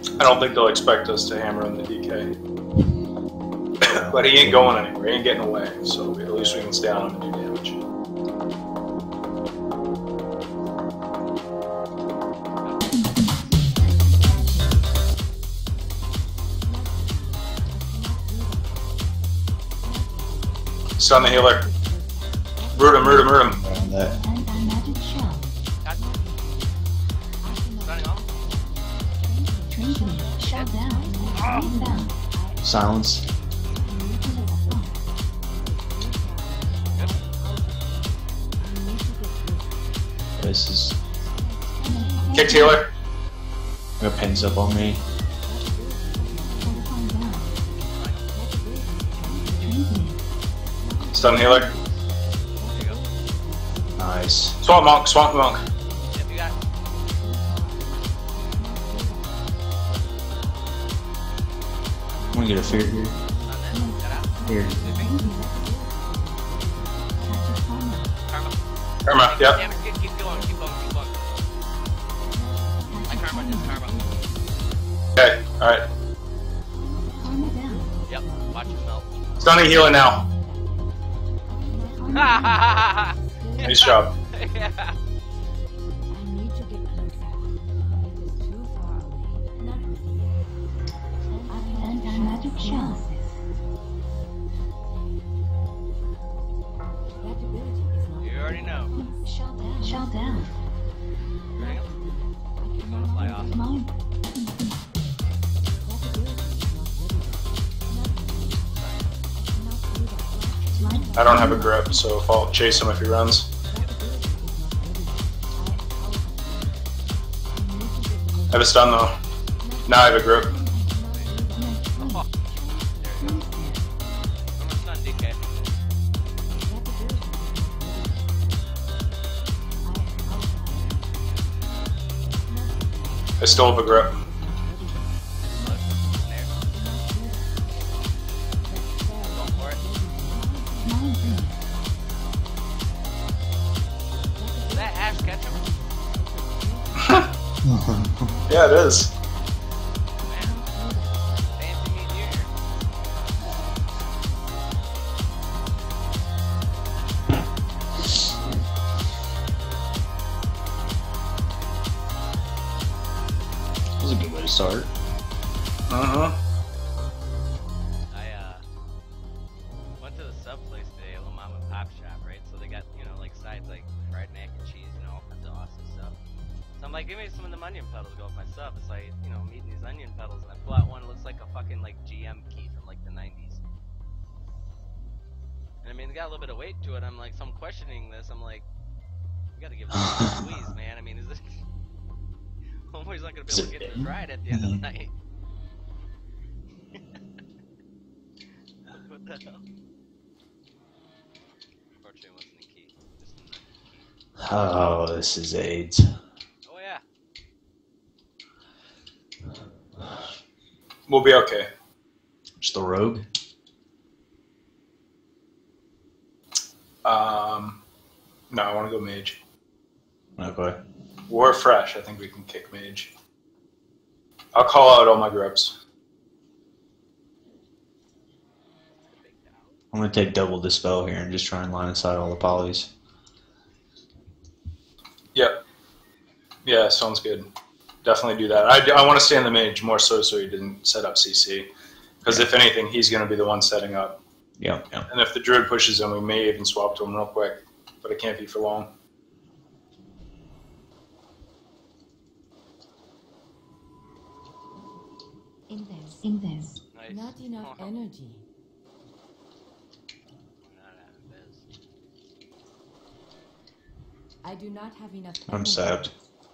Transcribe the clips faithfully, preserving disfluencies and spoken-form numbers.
I don't think they'll expect us to hammer in the D K. But he ain't going anywhere, he ain't getting away, so at least we can stay on him and do damage. Stun the healer. Root him, root him, root him. Silence. This is. Kick healer. Got pins up on me. Stun healer. Nice. Swamp monk, swamp monk. Yep, you got it. I'm gonna get a fear here. Here. Karma. Karma, yep. Damn it, keep, keep going, keep going, keep going. My karma is karma. Okay, alright. Yep, watch it melt. Stunning healer now. Ha ha ha ha! Nice job. Yeah. I need to get closer. It is too far away. Not with you. And magic shell. That ability is not. You already know. Shut down. Shut down. Ready? I'm gonna fly off. Mine. I don't have a grip, so if I'll chase him if he runs. I have a stun though. Now I have a grip. Oh. There we go. I'm gonna stun D K. I still have a grip. Look. There. Go for it. Did that Ash catch him? Yeah, it is. Man. Fancy meeting you here. That was a good way to start. Uh-huh. I uh went to the sub place today, Little Mama Pop Shop, right? So they got, you know, like sides like fried mac and cheese, you know, all kinds of awesome stuff. So I'm like, give me some of them onion petals to go with my sub. It's like, you know, I'm eating these onion petals, and I pull out one that looks like a fucking like G M key from like the nineties. And I mean, it got a little bit of weight to it. I'm like, so I'm questioning this. I'm like, you gotta give this a squeeze, man. I mean, is this? Homeboy's not gonna be able to get this right at the end of the night. What the hell? Unfortunately, it wasn't a key. Just a key. Oh, this is AIDS. Oh yeah. We'll be okay. Just the rogue. Um, no, I want to go mage. Okay. We're fresh. I think we can kick mage. I'll call out all my grips. I'm gonna take double dispel here and just try and line aside all the polys. Yep. Yeah, sounds good. Definitely do that. I, I want to stay in the mage more so so he didn't set up C C. Because if anything, he's going to be the one setting up. Yeah, yeah. And if the druid pushes him, we may even swap to him real quick. But it can't be for long. Invest. Invest. Nice. Not enough energy. Not out of this. I do not have enough energy. I'm sapped.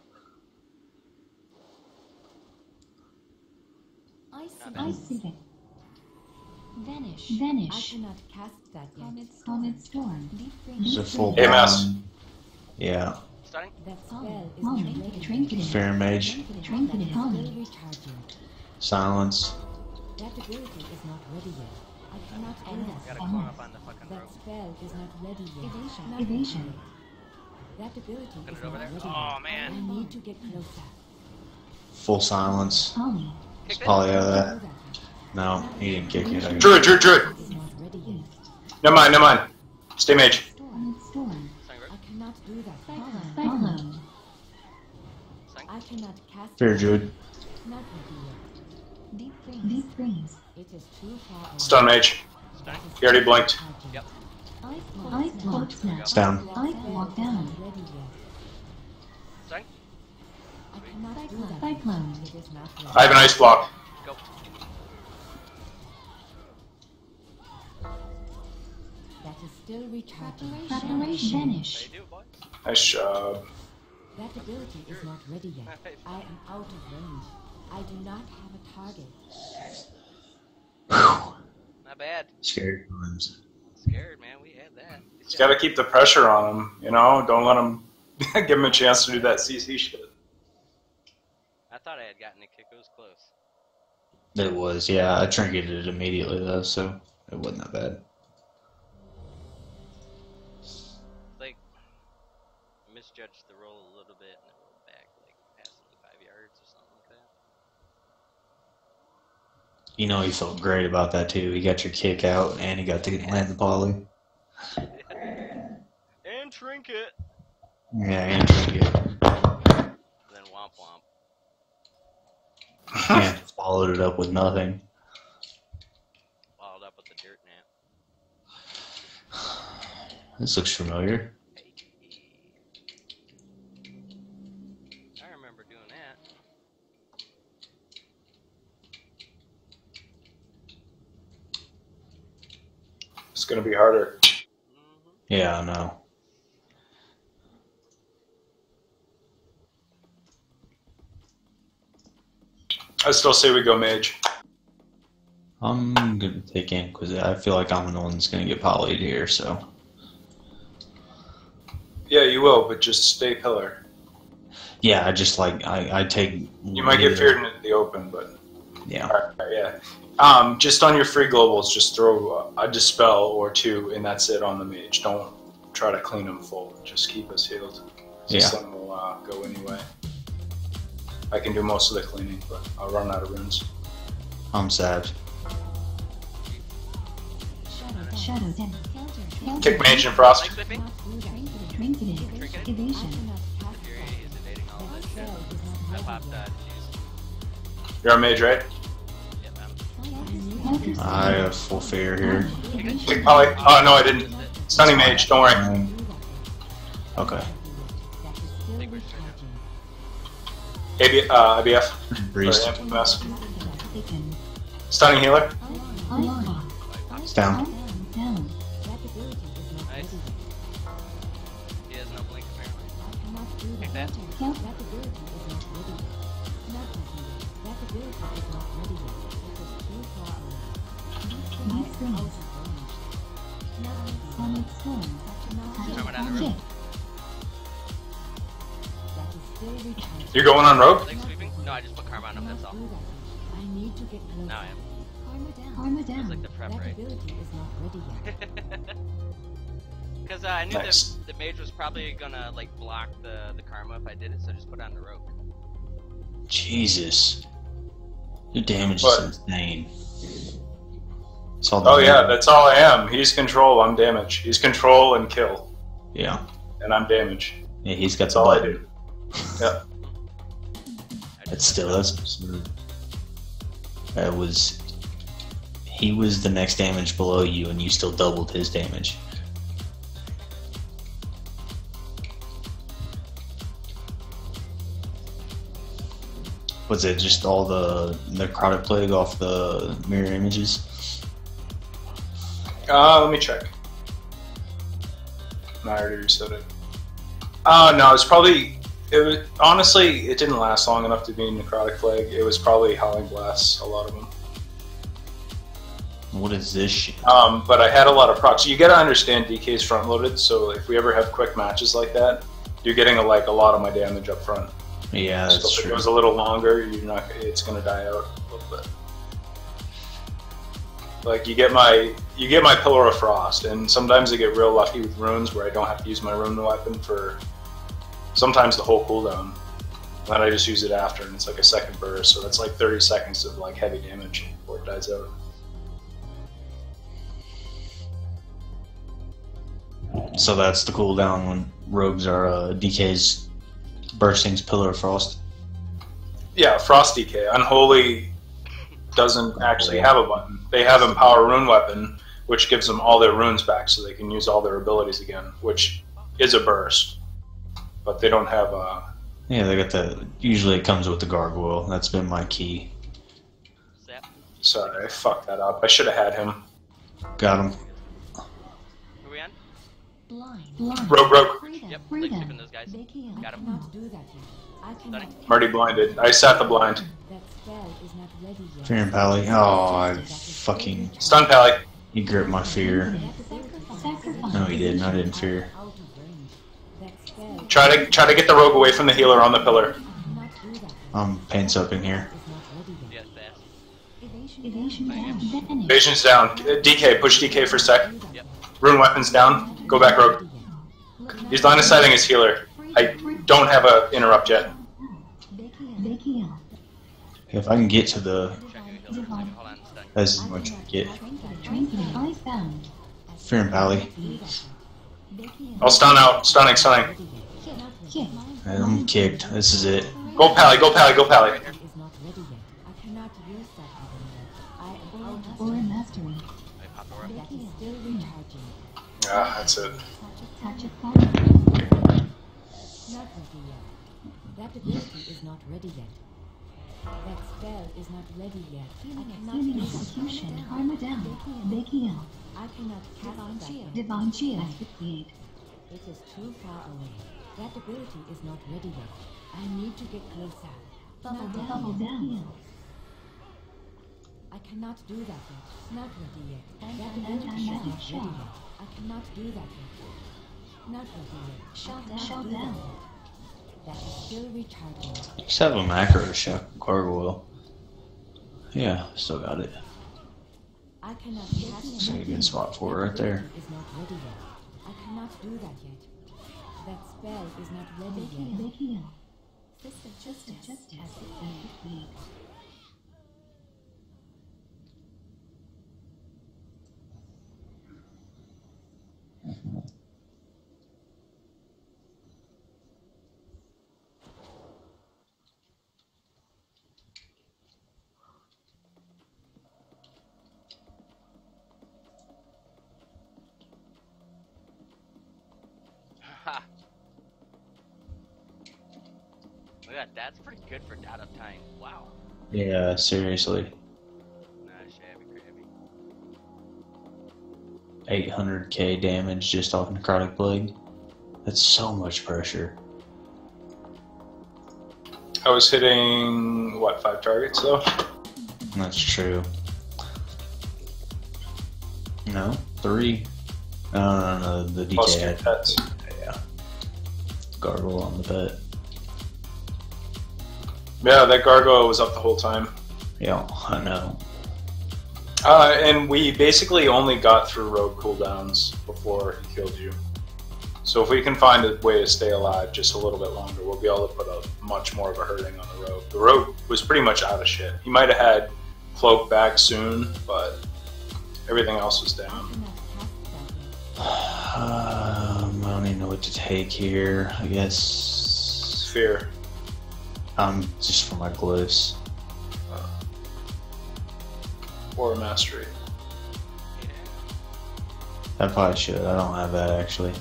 I see. Not I bad. see them. Vanish. Vanish. I cannot cast that yet. Comet Storm. It's a full A M S. blown- Yeah. Stunning? That spell is Moment. not ready. Trinketed. Fair mage. Trinketed That moment. will recharge you. Silence. That ability is not ready yet. I cannot end Gotta that. clone up on the fucking That rope. spell is not ready yet. Evasion. Not Evasion. ready. That ability Put is it over not there. ready Oh, yet. man. I need to get closer. full silence. Polly. It's Polly out of that. No, he didn't kick it. Druid, Druid, Druid. Is not ready yet. Never mind, never mind. Stay mage. Storm. Storm. Cyclone. I cannot do that. Cyclone. Cyclone. I cannot cast. Fair, Druid. Not ready yet. Deep freeze. Deep freeze. It is too far away. Stun mage. Stun. He already blinked. Yep. Ice block snap. It's down. Ice block down. Stun. I cannot do that. Cyclone. It is not ready. I have an ice block. Go. That is still recharging. Preparation. Vanish. How you do, boy? Nice job. That ability is not ready yet. I am out of range. I do not have a target. Whew. Not bad. Scary times. Scared, man. We had that. Just gotta keep the pressure on him, you know? Don't let him give him a chance to do that C C shit. I thought I had gotten a kick. It was close. It was, yeah. I trinketed it immediately though, so it wasn't that bad. Like, I misjudged the roll a little bit and it rolled back like past like five yards or something like that. You know, he felt great about that too. He got your kick out and he got to land the poly. And trinket. Yeah, and trinket. And then womp womp. And followed it up with nothing. Followed up with the dirt nap. This looks familiar. I remember doing that. It's gonna be harder. Mm-hmm. Yeah, I know. I still say we go mage. I'm gonna take in because I feel like I'm the one that's gonna get polyed here, so. Yeah, you will, but just stay pillar. Yeah, I just like, I, I take. You might get feared in the open, but Yeah. alright, yeah. Um, just on your free globals, just throw a dispel or two, and that's it on the mage. Don't try to clean them full. Just keep us healed. Yeah. Some will uh, go anyway. I can do most of the cleaning, but I'll run out of runes. I'm sad. Shadow. Shadow. Then. Kick mage and frost. Like whipping? Trinketed. Trinket? Evasion. Fury is evading all this shit. I popped uh, juice. You're on mage, right? Yep, I'm I have full fear here. Kick poly. Oh no, I didn't. Stunning mage. Don't worry. Um, okay. A B, uh, I B F. Breeze. Sorry, M S. Stunning healer. It's down. nice. He has no blink apparently. Take that. Coming down the road. You're going on rogue? Leg sweeping? No, I just put karma on him, that's all. I need to get closer. Now I am. Karma down. Karma down. It's like the prep, That right? ability is not ready yet. Because uh, I knew Nice. that the mage was probably gonna like block the, the karma if I did it, so I just put it on the rope. Jesus. Your damage What? is insane. It's all the Oh yeah, that's all I am. He's control, I'm damage. He's control and kill, Yeah. and I'm damage. Yeah, he's got That's the all I button. do. Yeah. I That's just still, that's absurd. That was. He was the next damage below you, and you still doubled his damage. Was it just all the necrotic plague off the mirror images? Uh, let me check. No, I already reset it. Uh, no, it's probably. It was honestly, it didn't last long enough to be necrotic plague. It was probably howling blasts, a lot of them. What is this shit? Um, but I had a lot of procs. You gotta understand D K's front loaded, so if we ever have quick matches like that, you're getting a, like a lot of my damage up front. Yeah, So that's if it true. goes a little longer, you're not. It's gonna die out a little bit. Like you get my you get my Pillar of Frost, and sometimes I get real lucky with runes where I don't have to use my rune weapon for sometimes the whole cooldown. Then I just use it after, and it's like a second burst, so that's like thirty seconds of like heavy damage before it dies out. So that's the cooldown when rogues are uh, D K's bursting's Pillar of Frost. Yeah, Frost D K. Unholy doesn't actually have a button. They have Empower Rune Weapon, which gives them all their runes back so they can use all their abilities again, which is a burst. But they don't have a... Yeah, they got the... Usually it comes with the Gargoyle. That's been my key. Zap. Sorry, I fucked that up. I should have had him. Got him. Who we on? Blind. Blind. Rogue, rogue. Freedom. Yep, like Freedom. shipping those guys. Becky, Got I him. cannot do that yet. I cannot. Stunning. I'm already blinded. I sat the blind. That spell is not ready yet. Fear and Pally. Oh, I fucking... Stun Pally. He gripped my fear. Sacrifice. No, he didn't. I didn't fear. Out of range. That spell Try to try to get the rogue away from the healer on the pillar. cannot do that. I'm pain soaping here. Is not ready yet. Yes, fast. Evasion, Evasion down. Vanish. Evasion's down. D K, push D K for a sec. Yep. Rune Weapon's down. Go back, rogue. He's line of sighting his healer. I don't have a interrupt yet. Becky, If I can get to the... Checking the healer. Hold on, stun. That's as much I get. I found. Fear and Pally. I'll stun out. Stunning, stunning. I'm kicked. This is it. Go Pally, go Pally, go Pally. Is not ready yet. I cannot use that weapon yet. I am Aura mastery. I popped over. That is still recharging. Ah, that's it. Touch of fire. Not ready yet. That ability is not ready yet. That spell is not ready yet. I cannot use execution. Armor down. Becky out. I cannot cast that. Divine shield. It is too far away. That ability is not ready yet. I need to get closer. Bubble down. Bubble down. I cannot do that yet. Not ready yet. That ability is not ready yet. I cannot do that yet. Not ready yet. Shut down. Shut down. That is still recharging. Just have a macro to shot Gargoyle. Yeah, still got it. I cannot cast That's a good spot for it right there. Is not ready yet. I cannot do that yet. That spell is not ready yet. Sister Justice, Justice has been. Ha. Look at that. That's pretty good for data time. Wow. Yeah, seriously. Nah, shabby crabby. eight hundred K damage just off Necrotic Blade. That's so much pressure. I was hitting, what, five targets though? That's true. No, three. No, no, no, the D Plus K two had pets. yeah. Gargoyle on the bet. Yeah, that gargoyle was up the whole time. Yeah, I know. Uh, and we basically only got through rogue cooldowns before he killed you. So if we can find a way to stay alive just a little bit longer, we'll be able to put a much more of a hurting on the rogue. The rogue was pretty much out of shit. He might have had cloak back soon, but everything else was down. Um, I don't even know what to take here. I guess Fear. um just for my glyphs. Or mastery. I probably should. I don't have that actually.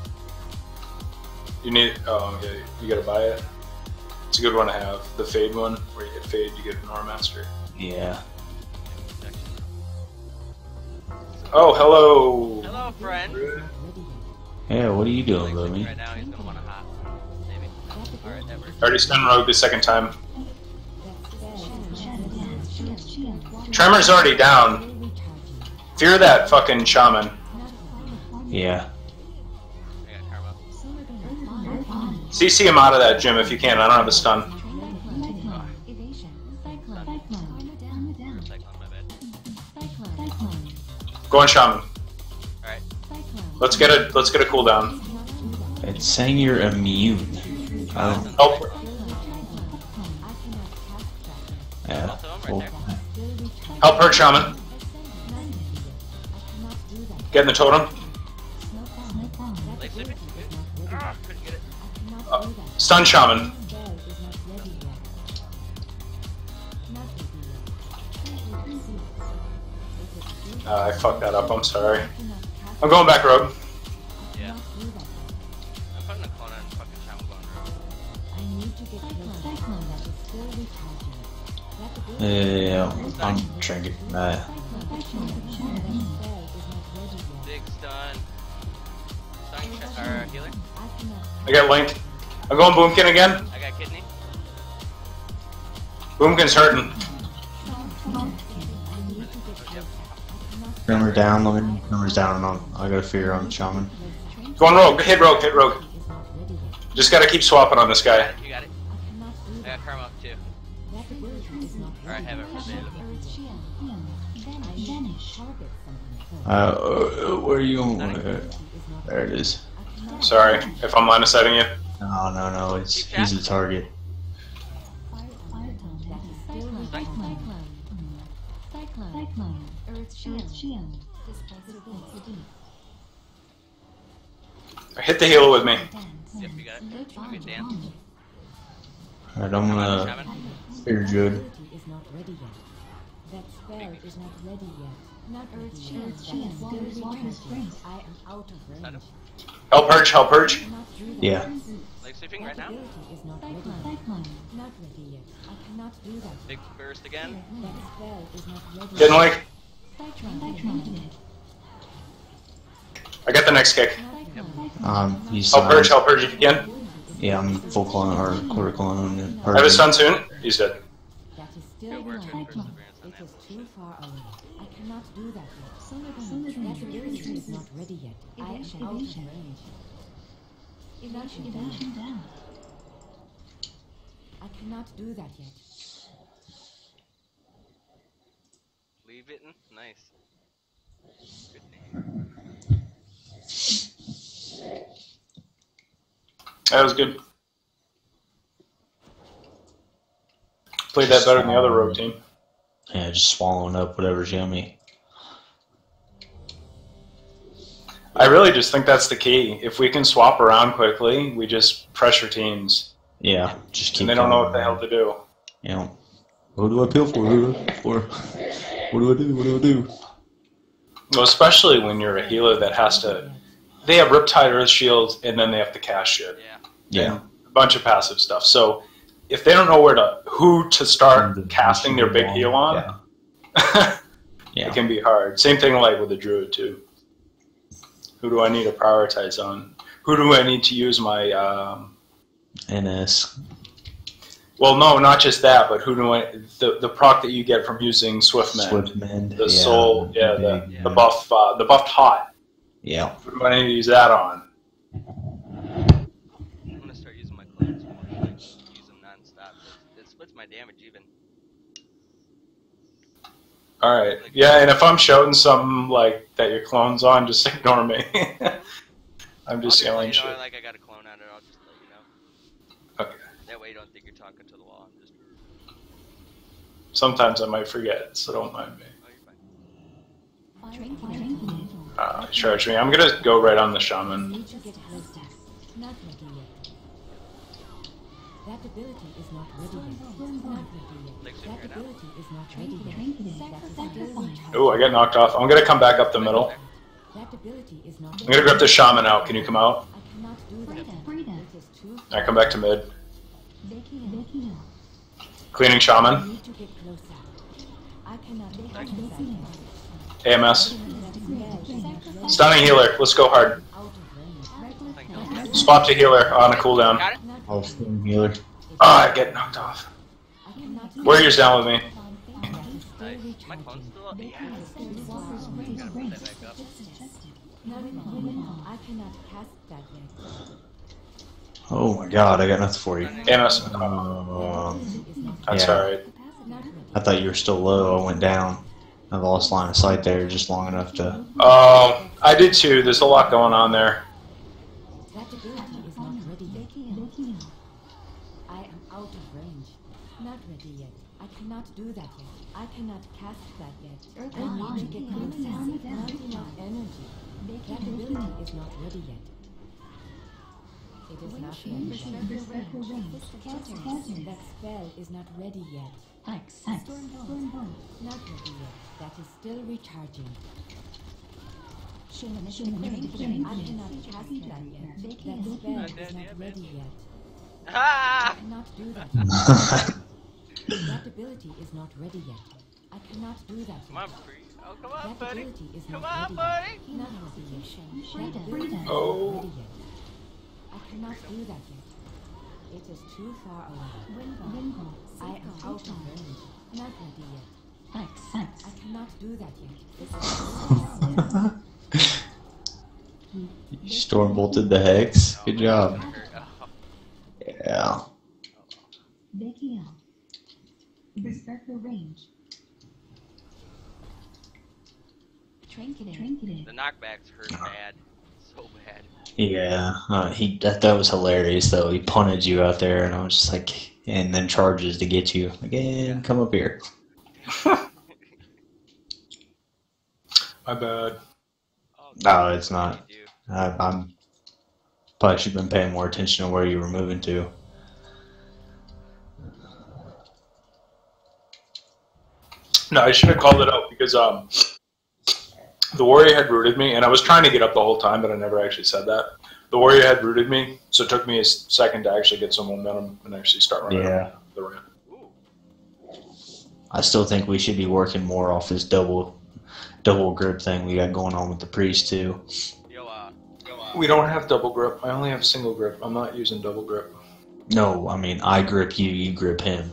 You need, oh yeah, you gotta buy it. It's a good one to have. The fade one, where you get fade, you get an aura mastery. Yeah. Oh, hello! Hello, friend. Yeah. What are you doing, Like, Lumi? right now, he's gonna want a hot. Maybe. Alright, that works. Already stun rogue the second time. Tremor's already down. Fear that fucking shaman. Yeah. I got karma. C C him out of that, Jim, if you can. I don't have a stun. Cyclone, my bad. Go on, shaman. Alright. Let's get a let's get a cooldown. It's saying you're immune. I don't. Help. Yeah. Both of them Cool. right there. Still recharging. Help her, shaman. Not ready yet. I cannot do that. Get in the totem. Smoke bomb. That Late ability sleeping. is not ready Ah, yet. couldn't get it. I cannot Uh, do that. Stun shaman. Spell is not ready yet. Not ready yet. It is too Uh, I fucked that up. I'm sorry. I cannot cast I'm going back rogue. Yeah. cannot do that. I'm putting a clone on fucking Shaman going rogue. I need to get close. Cyclone that is still recharging. That ability Yeah, yeah, I'm trinket. Uh, Cyclone that spell is not ready yet. Big stun. Stun ch- or healer. I cannot. I got Link. I'm going Boomkin again. I got kidney. Boomkin's hurting. I need to get close. I cannot. Grimmer down, let me Grimmer's down, and I'll, I got a fear on shaman. Going rogue. Hit rogue. Hit rogue. Is not ready yet. Just gotta keep swapping on this guy. You got it. I cannot do I that. got Karma up too. That ability is not Or I ready have it yet. available. Earth shield. I need to target something first. Uh, uh, where are you going? Uh, Ability is not there it is. I cannot. Sorry if I'm line of sighting you. No, no, no, it's he's the target. Fire on the that is still recharging. Cyclone. Cyclone. Earth shield. Shield. Displacer. Hit the healer with me. Yep, you got it. You get Dan. Alright, I'm gonna Shaman. fear Jude. Ability is not ready yet. That spell is not ready yet. Not Earth shield. That is still recharging. I am out of range. Help purge. Help purge. Cannot do that. Yeah. Like sleeping right That now. ability is not ready yet. Not ready yet. I cannot do that. Big burst again. That spell is not ready Getting yet. Link. Cyclone. I got the next kick. Cyclone. Um, he's Help purge. uh, Help purge if you can. yeah, I'm full clone or quarter clone. and- I have a stun soon. He's dead. That is Good still work, not. good perseverance on It that is bullshit. too far away. I cannot do that yet. That ability is not ready yet. I am out of range. Evasion down. I cannot do that yet. Leave it in. Nice. Good name. That was good. Played that better than the other rogue team. Yeah, just swallowing up whatever's yummy. I really just think that's the key. If we can swap around quickly, we just pressure teams, Yeah, just keep. and they don't know going. what the hell to do. You know, what do I peel for? Who do I for? What do I do? What do I do? Well, especially when you're a healer that has to. They have Riptide Earth Shield, and then they have to cast shit. Yeah. Yeah, And a bunch of passive stuff. So if they don't know where to who to start Mm, casting their big heal on, Yeah. it Yeah. can be hard. Same thing like with the druid too. Who do I need to prioritize on? Who do I need to use my? Um, N S. well, no, not just that, but who do I? The the proc that you get from using Swift Mend, Swift Mend. the yeah, soul, yeah, the, big- the buff, uh, the buffed hot. Yeah. Who do I need to use that on? I'm gonna start using my clones more. Like, use them non-stop. It, it splits my damage even. All right, yeah, and if I'm shouting something like that your clone's on, just ignore me. I'm just I'll yelling just, you shit. know, like I got a clone on it. I'll just let you know. Okay. That way you don't think you're talking to the wall. I'm just. Sometimes I might forget, so don't mind me. Oh, you're fine. Uh, charge me. I'm gonna go right on the I shaman. need to get closer. Not ready yet. That ability is not ready yet. Not ready yet. Like That super right now. ability is not ready yet. That is still recharging. Oh, I got knocked off. I'm gonna come back up the middle. That ability is not I'm gonna grab the shaman out. Can you come out? I cannot do that. It is too I come back to mid. Becky, Cleaning I shaman. need to get closer. I cannot exercise. A M S. That spell is not ready. Stunning healer. Let's go hard. Out of range. Thank you. Swap to healer on a cooldown. Got it? Oh, Sting healer. Ah, I get knocked off. I cannot do Warrior's down with me. that is still Nice. My clone's recharging. still up. Yeah. Walker's range. Gotta put that back up. Not now. I cannot cast that yet. Oh my god, I got nothing for you. A M S. Um, Is not That's Yeah. alright. not ready. I thought you were still low. I went down. I lost line of sight there just long enough to. Um, I did too. There's a lot going on there. That ability is not ready yet. I am out of range. Not ready ready yet. I cannot do that yet. I cannot cast that yet. I need to get closer. Not enough energy. That ability is not ready yet. It is not ready yet. That spell is not ready yet. X, X, Stormbolt. Not ready yet. That is still recharging. I cannot cast that yet. That spell is not ready yet. Ah! I cannot do that. That ability is not ready yet. I cannot do that Come on, yet. Free. Oh, come on, That buddy. ability is Come not on, ready buddy. yet. Not ready yet. That ability is Oh. not ready yet. I cannot do that yet. It is too far away. Windball. I am out of range. Not ready yet. X, X. I cannot do that yet. You storm bolted the hex. Good job. Oh, Yeah. Becky L. Berserker range. Trinketed. Trinketed. the knockbacks hurt bad. So bad. Yeah. Uh, he that, that was hilarious though. He punted you out there, and I was just like, and then charges to get you again. Come up here. My bad. Oh, No, it's not. you do. I, I'm probably should have been paying more attention to where you were moving to. No, I should have called it out because um, the warrior had rooted me, and I was trying to get up the whole time, but I never actually said that. The warrior had rooted me, so it took me a s- second to actually get some momentum and actually start running Yeah. up the ramp. Ooh. I still think we should be working more off this double double grip thing we got going on with the priest too. Yo, uh, yo, uh. We don't have double grip. I only have single grip. I'm not using double grip. No, I mean I grip you, you grip him.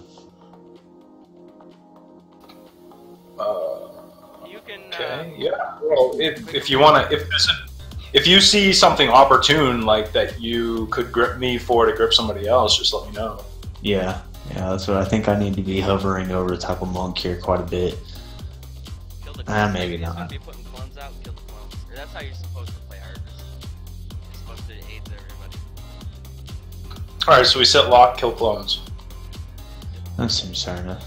Uh, You can, okay. uh, Yeah. Well, if if you wanna, if this, if you see something opportune like that, you could grip me for to grip somebody else. Just let me know. Yeah, yeah, that's what I think. I need to be hovering over the type of monk here quite a bit. kill the Ah, clones. maybe You're not. gonna be putting clones out, kill the clones. Or that's how you're supposed to play Harvest. You're supposed to aid everybody. All right. So we set lock, kill clones. That seems fair enough.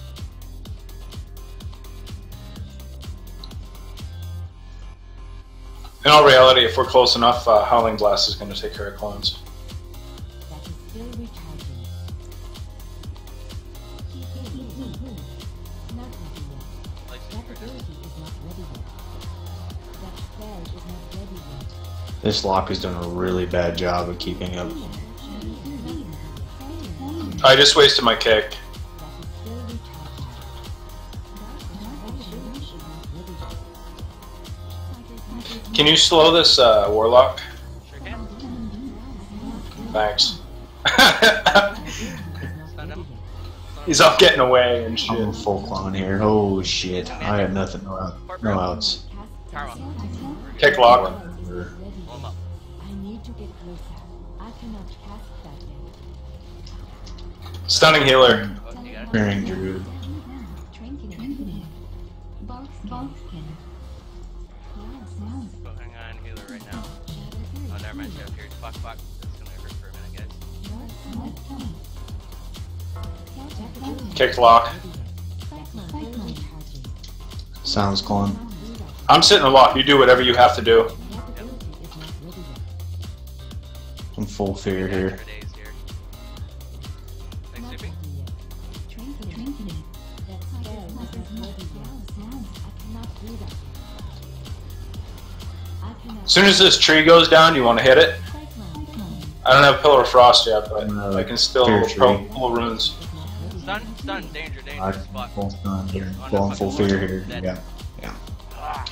In all reality, if we're close enough, uh, Howling Blast is going to take care of clones. That is still recharging. Not ready yet. Like, That ability is not ready yet. That spell is not ready yet. This lock has done a really bad job of keeping up. I just wasted my kick. That is still recharging. That ability is not ready yet. Can you slow this uh, warlock? sure can. Thanks. Stun him. He's up getting away and I'm a shit. full clone here. Oh shit! I have nothing. No, out, no outs. Power up. Kick lock. Pull him up. I need to get closer. I cannot cast that yet. Stunning healer. Oh, you got it? Bearing Druid. Trinketed. Bulk skin. Go hang on, healer right now. Oh, never mind, Shadow Fury. Fuck, fuck. That's gonna hurt for a minute, guys. Kick lock. Cyclone. Sounds clone. I'm sitting a lock. You do whatever you have to do. I'm full fear Got here. for days here. Thanks, Soupy. Trinketed. As soon as this tree goes down, you want to hit it. I don't have Pillar of Frost yet, but No, I can still Fear pro- Tree. pull runes. Stun, stun, danger, danger. I'm Fuck. full stun here. Full, full fear here. Yeah. Ah.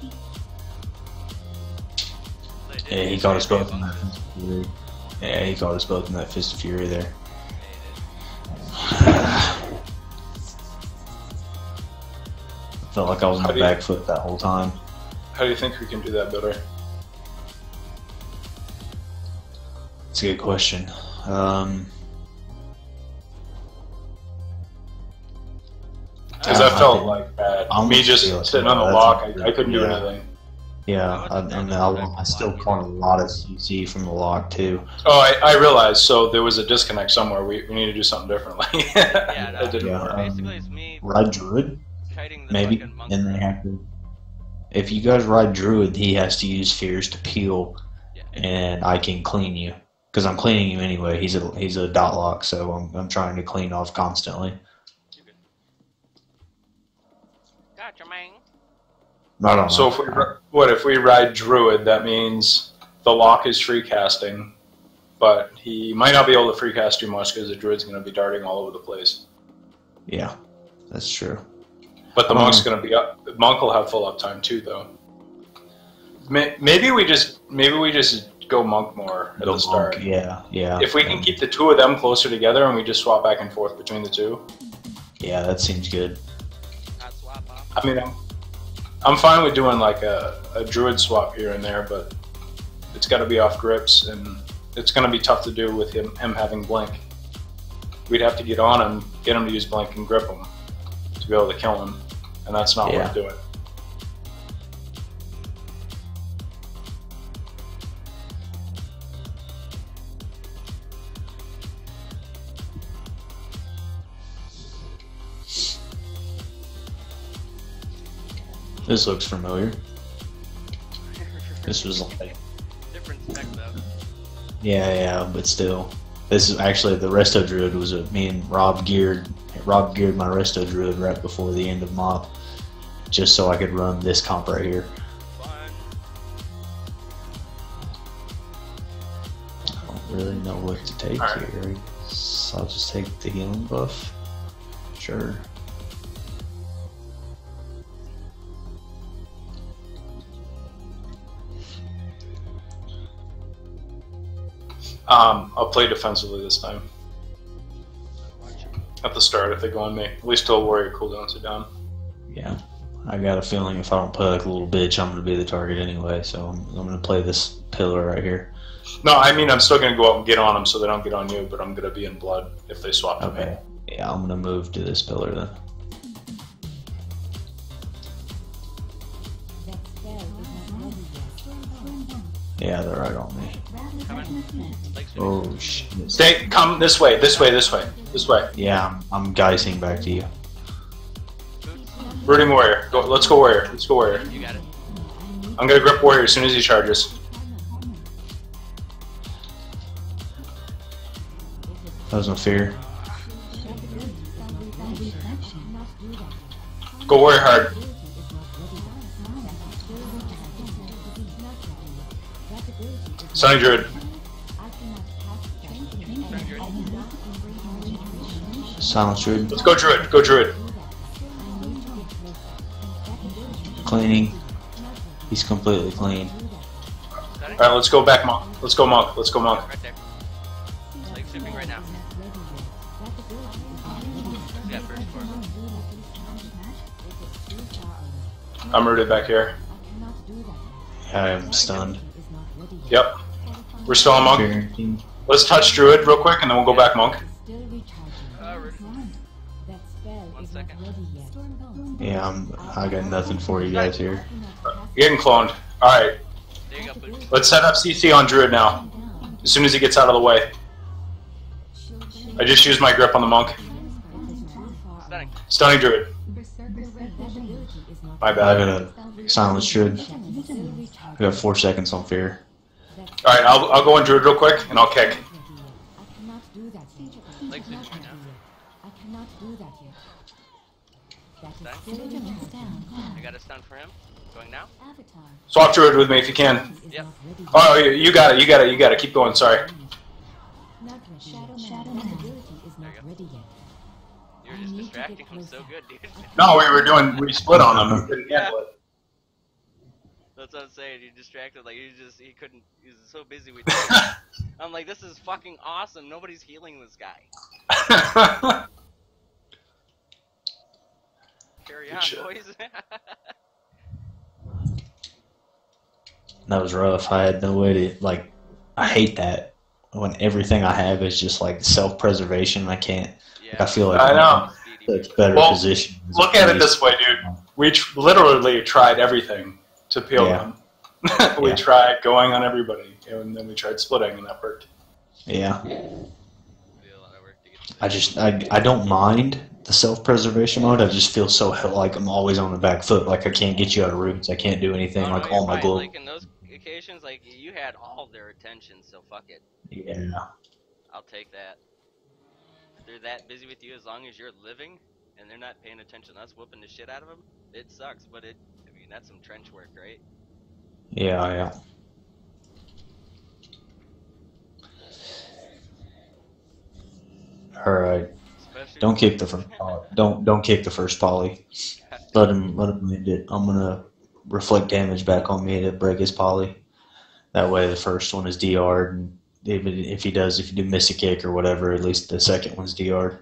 Yeah, he caught us both in that Fist of Fury. Yeah, he caught us both in that Fist of Fury there. Felt like I was on How the do you- back foot that whole time. How do you think we can do that better? It's a good question. Um, Because Uh, I felt I like bad. I Me almost just feel like sitting on the that's lock, a- I, I couldn't do yeah. anything. Yeah, What's I, the and thing I, with the I still lock caught a lot of C C from the lock too. Oh, I, I realized. So there was a disconnect somewhere. We, we need to do something differently. Yeah, no. It didn't Yeah. work. Basically, it's me Ride Druid, kiting the maybe, fucking monk. and they around. have to. If you guys ride Druid, he has to use Fears to peel, Yeah. and I can clean you because I'm cleaning you anyway. He's a he's a dot lock, so I'm I'm trying to clean off constantly. You good. Gotcha, man. I don't know. So if we ri- what if we ride Druid? That means the lock is free casting, but he might not be able to free cast too much because the Druid's going to be darting all over the place. Yeah, that's true. But the Um, monk's going to be up. The monk will have full uptime too, though. May- Maybe we just maybe we just go monk more at Go the start. monk, yeah, yeah. If we can keep the two of them closer together and we just swap back and forth between the two, Yeah, that seems good. Hot swap off. I mean, I'm, I'm fine with doing like a, a Druid swap here and there, but it's got to be off grips, and it's going to be tough to do with him him having blink. We'd have to get on him, get him to use blink, and grip him to be able to kill him, and that's not Yeah. worth doing. This looks familiar. This was like, Different spec though. yeah, yeah, but still. This is actually the Resto Druid was a, me and Rob geared. Rob geared my Resto Druid right before the end of M O P, just so I could run this comp right here. Fun. I don't really know what to take Alright. here. So I'll just take the healing buff. Sure. Um, I'll play defensively this time. At the start, if they go on me, at least till warrior cooldowns are down. Yeah. I got a feeling if I don't play like a little bitch, I'm gonna be the target anyway. So I'm, I'm gonna play this pillar right here. No, I mean I'm still gonna go up and get on them so they don't get on you, but I'm gonna be in blood if they swap to me. Okay. Yeah, I'm gonna move to this pillar then. That spell is not ready yet. Yeah, they're right on me. Like, Oh shit. Stay, come this way, this way, this way, this way. Yeah, I'm, I'm geising back to you. Rooting warrior. Go, let's go warrior. Let's go warrior. You got it. I'm gonna grip warrior as soon as he charges. That was no fear. Go warrior hard. Sunny druid. Silence Druid. Let's go druid. Go druid. Cleaning. He's completely clean. Got it? All right, let's go back monk. Let's go monk. Let's go monk. Right there. Like shipping right now. You got first for him. I'm rooted back here. I am stunned. Yep. We're still on monk. Fear. Let's touch druid real quick, and then we'll go back monk. Uh, re- One second. Yeah, I'm. I got nothing for you guys here. You're getting cloned. All right. There you go, Boots. Let's set up C C on druid now. As soon as he gets out of the way. I just used my grip on the monk. Stunning. Stunning druid. My I bad. got a silence Druid. I got four seconds on fear. All right, I'll I'll go on druid real quick, and I'll kick. Like shipping right now. I cannot do that yet. That is Stunning. still against down. I got a stun for him. Going now. Avatar Swap druid with me if you can. is Yep. not ready yet. Oh, you, you got it. You got it. You got it. Keep going. Sorry. Not ready Shadow yet. Man. That ability is not There you go. ready yet. You were just distracting him so good, dude. No, we were doing. We split on him. We couldn't handle it. That's what I'm saying. You distracted, like you just he couldn't. He was so busy with. You. I'm like, this is fucking awesome. Nobody's healing this guy. Carry on, shit. boys. That was rough. I had no way to like. I hate that when everything I have is just like self-preservation. I can't. Like, I feel like I know. I'm in a better Well, position. Look at it this way, dude. We tr- literally tried everything to peel Yeah. them, we Yeah. tried going on everybody, and then we tried splitting, and that worked. Yeah. It'd be a lot of work to get to I just I, I don't mind the self-preservation mode. I just feel so hell like I'm always on the back foot. Like I can't get you out of roots. I can't do anything. Oh, no, like you're all my fine. glow. Like in those occasions, like you had all their attention, so fuck it. Yeah. I'll take that. If they're that busy with you, as long as you're living and they're not paying attention to us whooping the shit out of them, it sucks. But it, I mean, that's some trench work, right? Yeah. Yeah. All right. Especially Don't kick the first poly. Don't don't kick the first poly. Let him let him end it. I'm gonna reflect damage back on me to break his poly. That way, the first one is D R'd, and even if he does, if you do miss a kick or whatever, at least the second one's D R'd.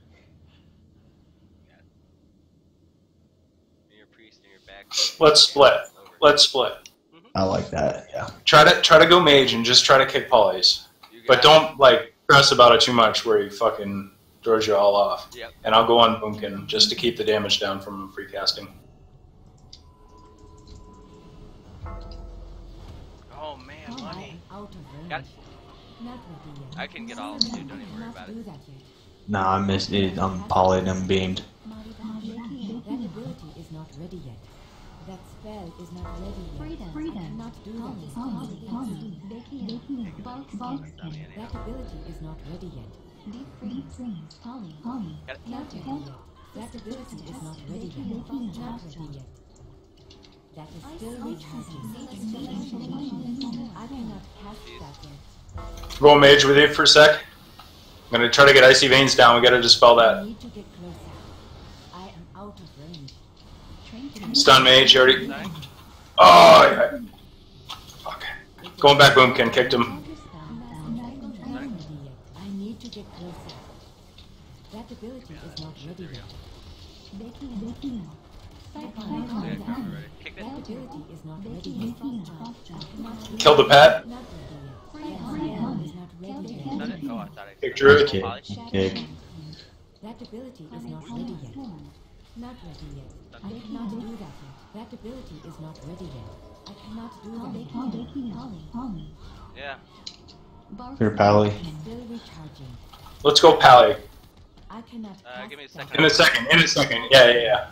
your priest and your back. Let's split. Over. Let's split. I like that. Yeah. Try to try to go mage and just try to kick polys, You but got don't like stress about it too much where he fucking throws you all off. Yep. And I'll go on Boomkin just to keep the damage down from free casting. Oh man, I money. am out of range. Got it. Not ready yet. I can get all of them, dude. Don't even worry Cannot about do it. that yet. Nah, I missed it. I'm poly and I'm beamed. That ability is not ready yet. That spell is not ready yet. Freedom. I Freedom. cannot do Holly. that. Holly. Holly. Becky. Bulk skin. That ability is not ready yet. Deep freeze. Freeze. Holly. Holly. Got it. Not ready yet. That ability is not ready yet. Not ready yet. That is still recharging. I cannot cast that yet. Go mage with you for a sec. I'm gonna try to get icy veins down. We gotta dispel I that. need to get closer. I am out of range. Stun mage already. Oh, yeah. Fuck. Going back Boomkin, kicked him. Not ready yet. I need to get closer. That ability is not ready yet. Becky. Becky. Yeah, Cyclone. come on, ready. Kick That it. ability is not ready Becky. yet. Becky. Kill the pet. Not ready yet. Free. That Free. spell is not ready yet. Done it? Oh, I thought I Kick druid. Kick. Poly. Kick. That ability is not ready yet. Not ready yet. I cannot do that yet. That ability is not ready yet. I cannot do that yet. Holly. Holly. Holly. Yeah. Bulk Here, pally. Still recharging. Let's go Pally. I cannot. Uh, give me a cast that second. In a second, in a second. Yeah, yeah, yeah.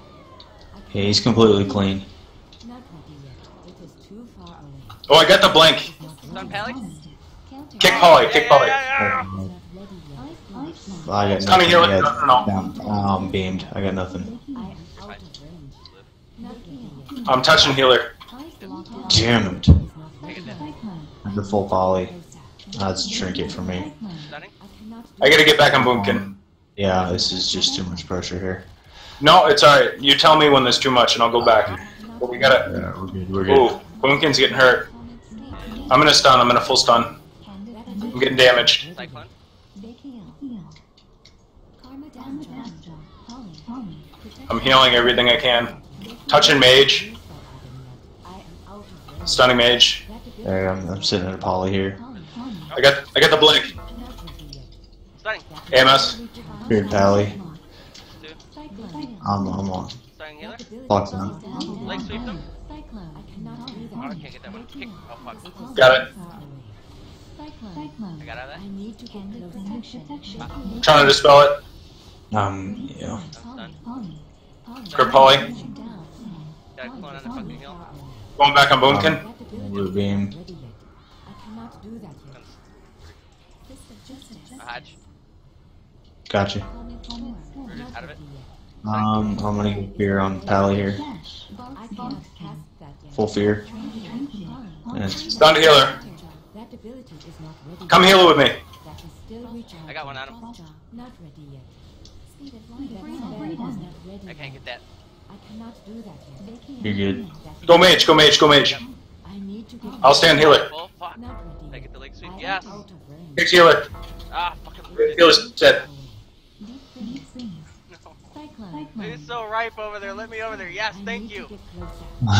Yeah, he's completely clean. Not ready yet. It is too far away. Oh, I got the blink. Stun Pally? Counter. Kick Polly, kick Yeah, Polly. yeah, yeah, It's not ready yet. Ice. Ice. I got Stunning nothing. healer. Yeah, No, no, no. down. I'm beamed. I got nothing. I am out of range. Not ready yet. I'm touching healer. Ice. Locked. Damn it. Is not Take it ready down. yet. Cyclone. The full poly. Closer. That's a trinket for me. Cyclone. Stunning? I cannot. do I gotta that. get back on Boomkin. Yeah, this is just too much pressure here. No, it's alright. You tell me when there's too much and I'll go back. But we gotta. Yeah, we're good. We're good. Ooh, Boomkin's getting hurt. I'm gonna stun. I'm gonna full stun. I'm getting damaged. Cyclone? Becky. Heal. Karma down. Holly. Holly. I'm healing everything I can. Touching mage. I am out of range. Stunning mage. That ability There, I'm, I'm sitting in a poly here. Holly. Holly. I got I got the blink. not ready yet. Stunning. A M S. Here, pally. Two. Cyclone. I'm, I'm on. Stunning healer? Clock's on. Leg sweep them? Cyclone. I cannot do Oh, I that. can't get that one. Kick. Oh, fuck. Got it. Far away. Cyclone. Cyclone. I got out of I that? need to get Candid closer. protection. Trying to dispel it. Um, yeah. I'm Holly. stunned. Holly. Holly. Grip Polly. Down. Got a clone on the fucking hill. Far away. Going back on Boomkin. That ability We're is beam. not ready yet. I cannot do that yet. Fist of justice. A hatch. Gotcha. Out of it. Ready yet. Um, I'm gonna get fear on pally here. Dash. Bulk. I Bulk. cannot cast that yet. Full fear. Holly. And it's Stunned healer. That ability is not ready Come yet. heal with me. That is still recharging. I got one on him. Not ready yet. Speed of That light. spell Freedom. is Freedom. not ready I can't yet. get that. I cannot do that yet. Becky. You're good. That Go mage. Go mage. Go mage. I need to get I'll stand healer. Oh, fuck. Not ready Did I yet. get the leg sweep? I am Yes. out of range. Kick healer. Ah, fucking Healer's dead. Deep freeze. Freeze. No. Cyclone. It's so ripe over there. Let me over there. Yes, I thank need you. to get closer.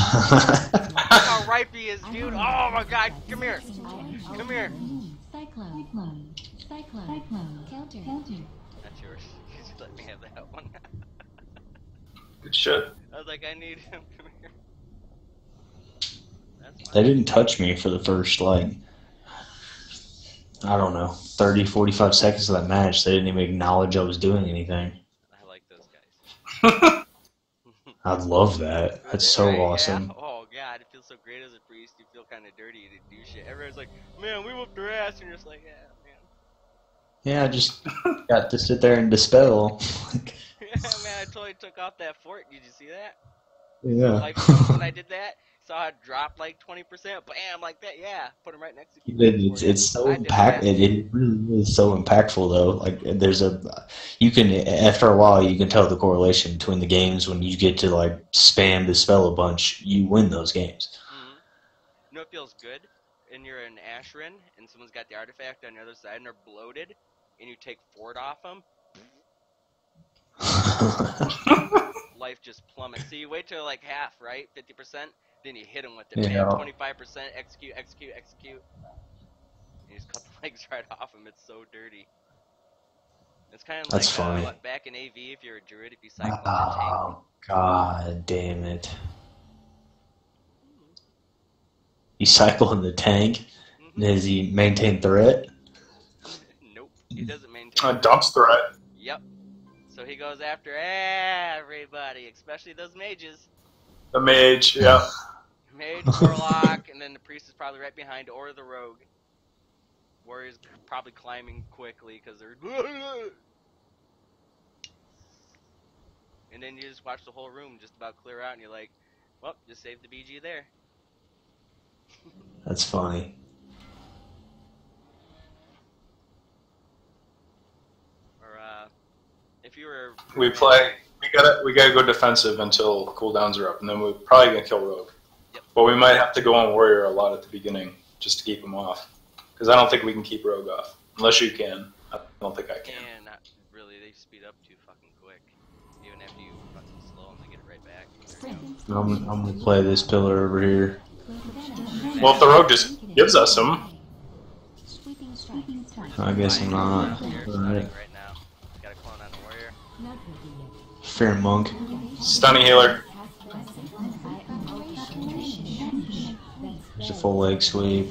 Look how ripe he is, dude. Oh my god. Come here. I am out Come here. Cyclone. Cyclone. Cyclone. Cyclone. Counter. Counter. That's yours. You just let me have that one. Good shit. I was like, I need him. Come here. That's They didn't touch me for the first, like, I don't know, thirty, forty-five seconds of that match. They didn't even acknowledge I was doing anything. I like those guys. I love that. That's so Right, awesome. Yeah? Oh god, it feels so great as a priest. You feel kind of dirty to do shit. Everyone's like, man, we whooped their ass, and you're just like, yeah, man. Yeah, I just got to sit there and dispel. Yeah, man, I totally took off that fort. Did you see that? Yeah. Like when I did that, saw it drop like twenty percent. Bam, like that. Yeah, put him right next to you. It's, it's so impact. It, it really is so impactful though. Like there's a, you can after a while you can tell the correlation between the games when you get to like spam dispel a bunch, you win those games. Mm-hmm. You know what feels good? And you're in Ashran, and someone's got the artifact on the other side, and they're bloated, and you take fort off them. Life just plummets. So you wait till like half, right? fifty percent. Then you hit them with it. Yeah. twenty-five percent. Execute, execute, execute. And you just cut the legs right off them. It's so dirty. It's kind of like That's funny. Uh, back in A V, if you're a druid, if you cycle on the Oh, God damn it. You cycle in the tank? tank. Does he maintain threat? Nope. He doesn't maintain. A dumps threat. Yep. So he goes after everybody, especially those mages. The mage, yeah. Mage, warlock, and then the priest is probably right behind, or the rogue. Warrior's probably climbing quickly because they're. And then you just watch the whole room just about clear out, and you're like, well, just save the B G there. That's funny. Or, uh, if you were. We play. We gotta. We gotta go defensive until cooldowns are up, and then we're probably gonna kill rogue. Yep. But we might have to go on warrior a lot at the beginning just to keep him off, because I don't think we can keep rogue off unless you can. I don't think I can. And not really, they speed up too fucking quick. Even after you fucking slow them, they get it right back. I'm, I'm gonna play this pillar over here. Well, if the rogue just gives us him, Sweeping strike. I guess I'm not. Here, Alright. starting right now. Got a clone on the warrior. Not ready yet. Fair monk. stunning healer. There's a full leg sweep.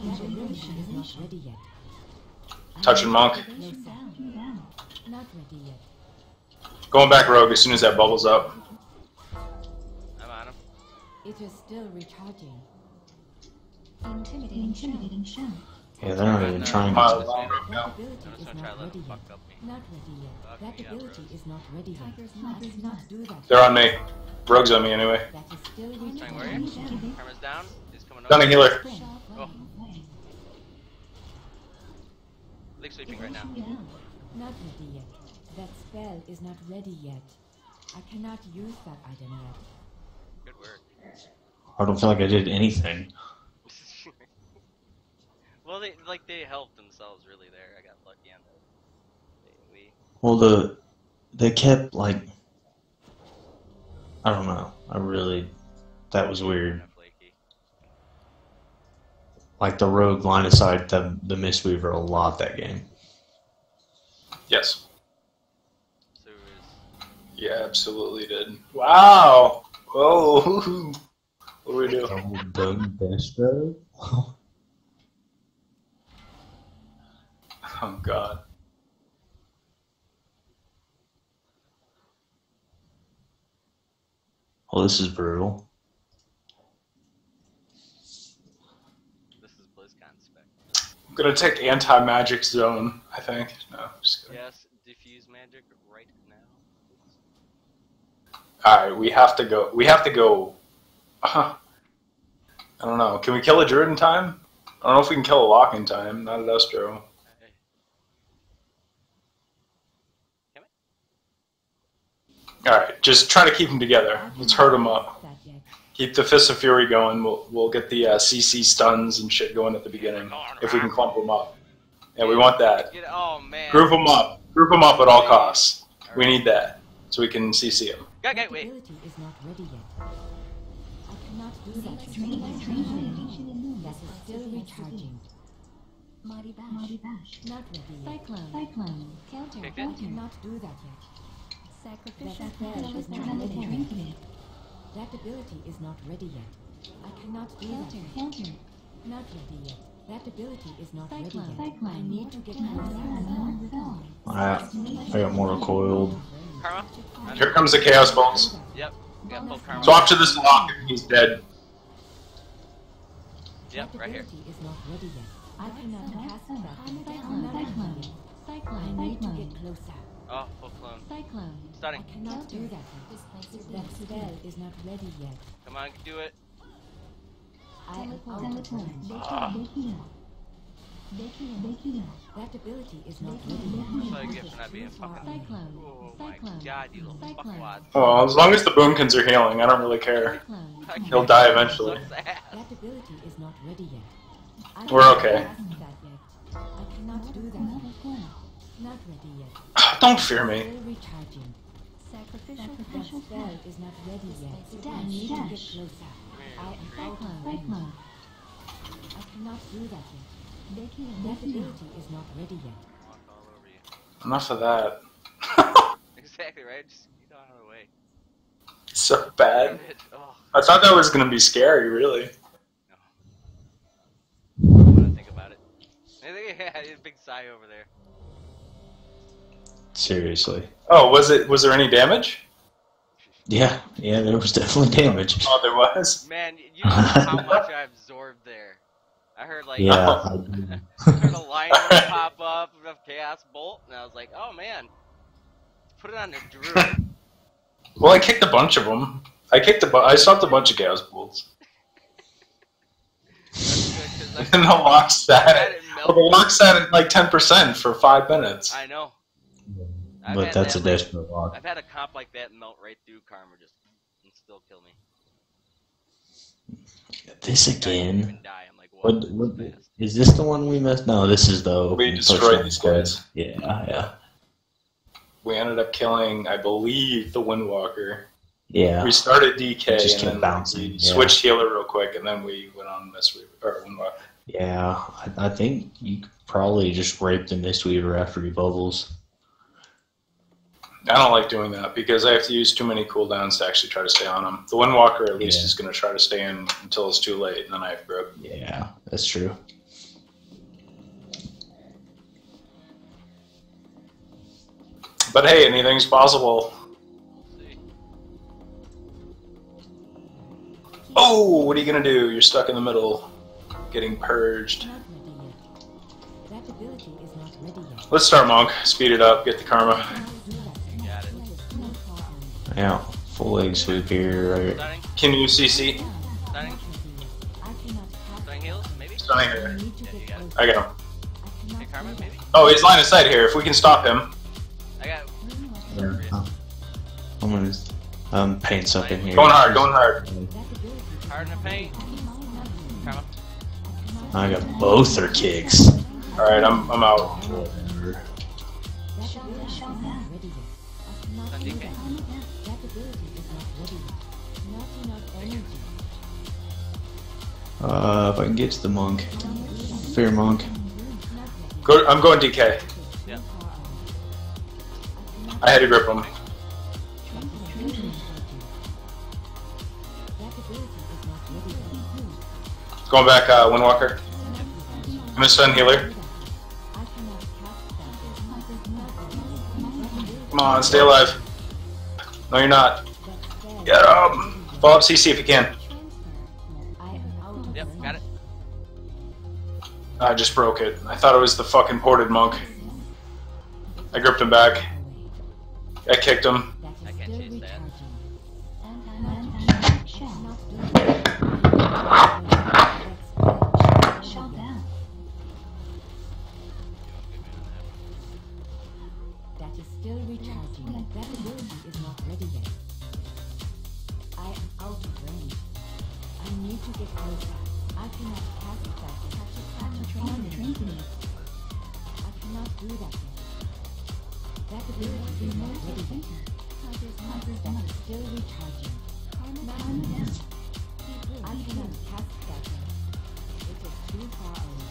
Touching monk. Not ready yet. Going back rogue as soon as that bubbles up. I'm on him. It is still recharging. Intimidating, intimidating show. Yeah, they're not even trying Mile to. long rogue That now. ability I'm just is gonna try to not let ready him yet. fuck up me. Not ready yet. Fuck That me up, ability bro. is not ready yet. Does not do that. They're on me. Rogue's on me anyway. That is still Trying warrior. recharging. Armor's down. He's coming over. Stunning healer. Oh. Leg sweeping right now. Not ready yet. That spell is not ready yet. I cannot use that item yet. Good work. I don't feel like I did anything. Well, they like they helped themselves really there. I got lucky on that. They, we Well, the they kept like I don't know. I really that was weird. kind of flaky. Like the rogue line of sight the the Mistweaver a lot that game. Yes. So it was. Yeah, absolutely did. Wow. Whoa. What do we do? Oh, Doug Destro? Oh God. Well, this is brutal. This is BlizzCon spec. I'm gonna take anti-magic zone. I think. No, just kidding. Yes, diffuse magic right now. All right, we have to go. We have to go. Uh, I don't know. Can we kill a druid in time? I don't know if we can kill a lock in time. Not a Destro. Hey. Can we? All right, just try to keep them together. Let's hurt them up. That yet. Keep the Fist of Fury going. We'll we'll get the uh, C C stuns and shit going at the beginning if we can clump them up. Yeah, we want that. Get it. Oh man. Group them up. Group them up at all costs. We need that so we can C C them. Go, go, That wait. ability is not ready yet. I cannot do that. Drain, drain, That is still recharging. Mighty bash. Mighty bash. Not ready yet. Cyclone. Cyclone. Counter. Pick it. I Counter. cannot do that yet. Sacrificial. That spell is not Planetary ready yet. grid. That ability is not ready yet. I cannot do Counter. that. Counter. Not ready yet. That ability is not ready Cyclone. yet. I Cyclone. need to get Counter. closer. Counter. I, I got more coiled. Karma? I'm- Here comes the Chaos Bolts. Yep. Got full karma. Swap to this lock and he's dead. Yep, That right here. ability is not ready yet. I cannot cast that. Cyclone. Cyclone. Cyclone. I Cyclone. need to get Cyclone. closer. Oh, full clone. Cyclone. I Stunning. cannot do that yet. That spell is not ready yet. Come on, do it. I am Teleport. out of Teleport. range. Ah. They heal. They heal. They heal. That ability is not ready That's yet. what I get for not being fucking. Cyclone. Oh my Cyclone. god, you little Cyclone. fuckwad. Well, as long as the Boomkins are healing, I don't really care. Cyclone. I He'll can't die believe I'm eventually. so sad. That ability is not ready yet. I We're cannot okay. cast that yet. I cannot do that. Another coil. Not ready yet. Don't fear me. Still recharging. Sacrificial. That Sacrificial spell test. is not ready yet. Dash. I need to get Dash. closer. I am out Cyclone. of range. Cyclone. I cannot do that yet. They heal. That They heal. ability is not ready yet. Walk all over you. Enough of that. Exactly, right? Just get out of the way. So bad. Oh, I thought that was gonna be scary, really. no. I don't want to think about it. I think, yeah, a big sigh over there. Seriously. Oh, was it? Was there any damage? Yeah, yeah, there was definitely damage. Oh, there was. Man, you know how much I absorbed there. I heard like Yeah. I I- heard a lion pop up of Chaos Bolt, and I was like, oh man, put it on the Druid. Well, I kicked a bunch of them. I kicked a bu- I stopped a bunch of Chaos Bolts. That's good, 'cause And the I, lock sat had at, it well, the melt. lock sat at like ten percent for five minutes. I know. I've but had that's a that, like- desperate lock. I've had a comp like that melt right through Karma just and still kill me. This I didn't again. even die. I'm like, What, what? what, That's fast. is this the one we missed? No, this is the We open destroyed personal these quest. guys. Yeah, yeah. We ended up killing, I believe, the Windwalker. Yeah. We started D K It just and kept then bouncing, we yeah. switched healer real quick, and then we went on Mistweaver or Windwalker. Yeah, I, I think you could probably just rape the Mistweaver after he bubbles. I don't like doing that because I have to use too many cooldowns to actually try to stay on him. The Windwalker at least Yeah. is going to try to stay in until it's too late, and then I have grip. Yeah, that's true. But hey, anything's possible. See. Oh, what are you going to do? You're stuck in the middle, getting purged. Not ready yet. That ability is not ready yet. Let's start Monk. Speed it up. Get the karma. Cannot do that. Got it. That is too far away. Yeah, full leg sweep here. Right. Stunning, Can you C C? stunning, Not ready yet. I cannot cast stunning heals, maybe? Stunning I here. need to Yeah, you get got it. closer. I got him. I cannot Hey, Karma, do that. maybe? Oh, he's line of sight here. If we can stop him. I got. Yeah. I'm gonna um, paint something here. Going hard, going hard. That ability is Hard in the paint. Karma. I got both their kicks. Alright, I'm, I'm out. Whatever. That ability is not ready yet. I cannot Not do D K. that. That ability is not ready yet. Not enough energy. Uh, if I can get to the monk. Fear monk. Not ready. Go, I'm going D K. Yep. I had to grip him. That ability is not ready yet. Going back, uh, Windwalker. I'm gonna stun healer. I cannot cast that. Come on, stay alive. No, you're not. Get him! Follow up C C if you can. I am out of Yep, range. got it. I just broke it. I thought it was the fucking ported monk. I gripped him back. I kicked him. That is I can't still chase that. recharging. Shell. Cannot do that. Shell down. That is still recharging. That ability is not ready yet. I am out of range. I need to get closer. I cannot cast that. Catch it, catch it, Train the train train. I cannot do that yet. That ability is not ready yet. That is still recharging. I cannot cast that yet. It is too far away.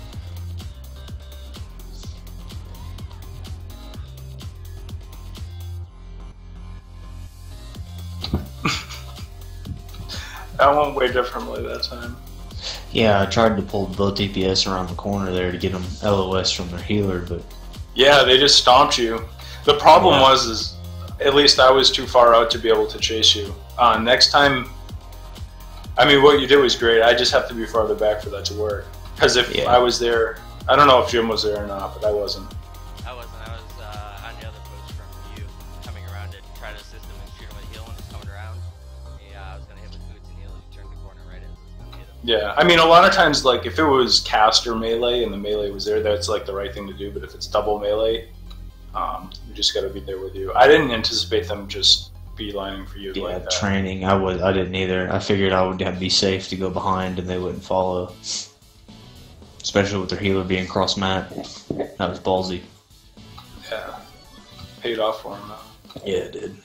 That went way differently that time. Yeah, I tried to pull both D P S around the corner there to get them L O S from their healer, but Yeah, they just stomped you. The problem Yeah. was, is at least I was too far out to be able to chase you. Uh, next time, I mean, what you did was great. I just have to be farther back for that to work. Because if Yeah. I was there, I don't know if Jim was there or not, but I wasn't. I wasn't. I was uh, on the other post from you, coming around to try to assist him and shoot him with a heal when he's coming around. Yeah, I was gonna hit with boots and heal. He turned the corner right as I was gonna hit him. Yeah, I mean, a lot of times, like, if it was cast or melee and the melee was there, that's, like, the right thing to do. But if it's double melee, um, you just gotta be there with you. I didn't anticipate them just beelining for you yeah, like that. training. I was. I didn't either. I figured I would have be safe to go behind and they wouldn't follow. Especially with their healer being cross mat. That was ballsy. Yeah. Paid off for him, though. Yeah, it did.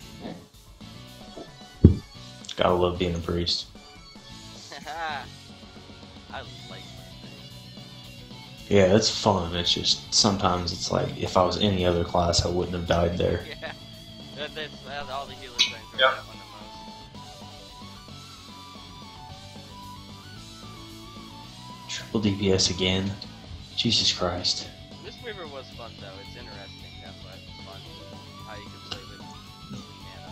Gotta love being a priest. I like Yeah, it's fun. It's just sometimes it's like if I was any other class, I wouldn't have died there. Yeah, that, that's, that's all the healers I enjoy Yep. that one the most. Triple D P S again. Jesus Christ. Mistweaver was fun though. It's interesting. That's why it's fun. How you can play with mana.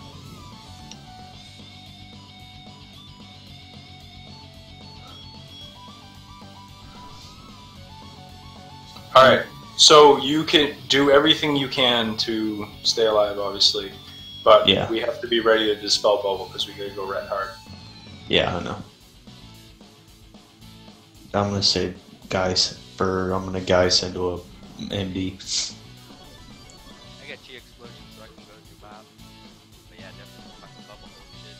Alright, so you can do everything you can to stay alive, obviously. But Yeah. we have to be ready to dispel bubble because we gotta go red hard. Yeah, I know. I'm gonna say guys for I'm gonna guys into a M D. I got G explosion so I can go to Bob. But yeah, definitely fucking bubble hole shit.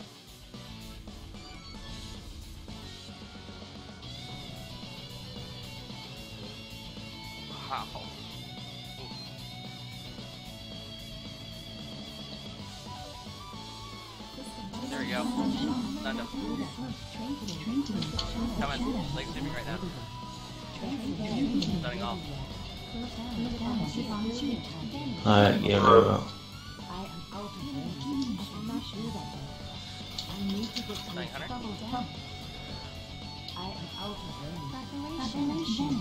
Wow. Ooh. There we go. Stunned him. Come on, leg sweeping right now. Stunning all. Alright, yeah, I bro. am out of range. I cannot do that yet. I need to get to Stunning Hunter. bubble down. I am out of range.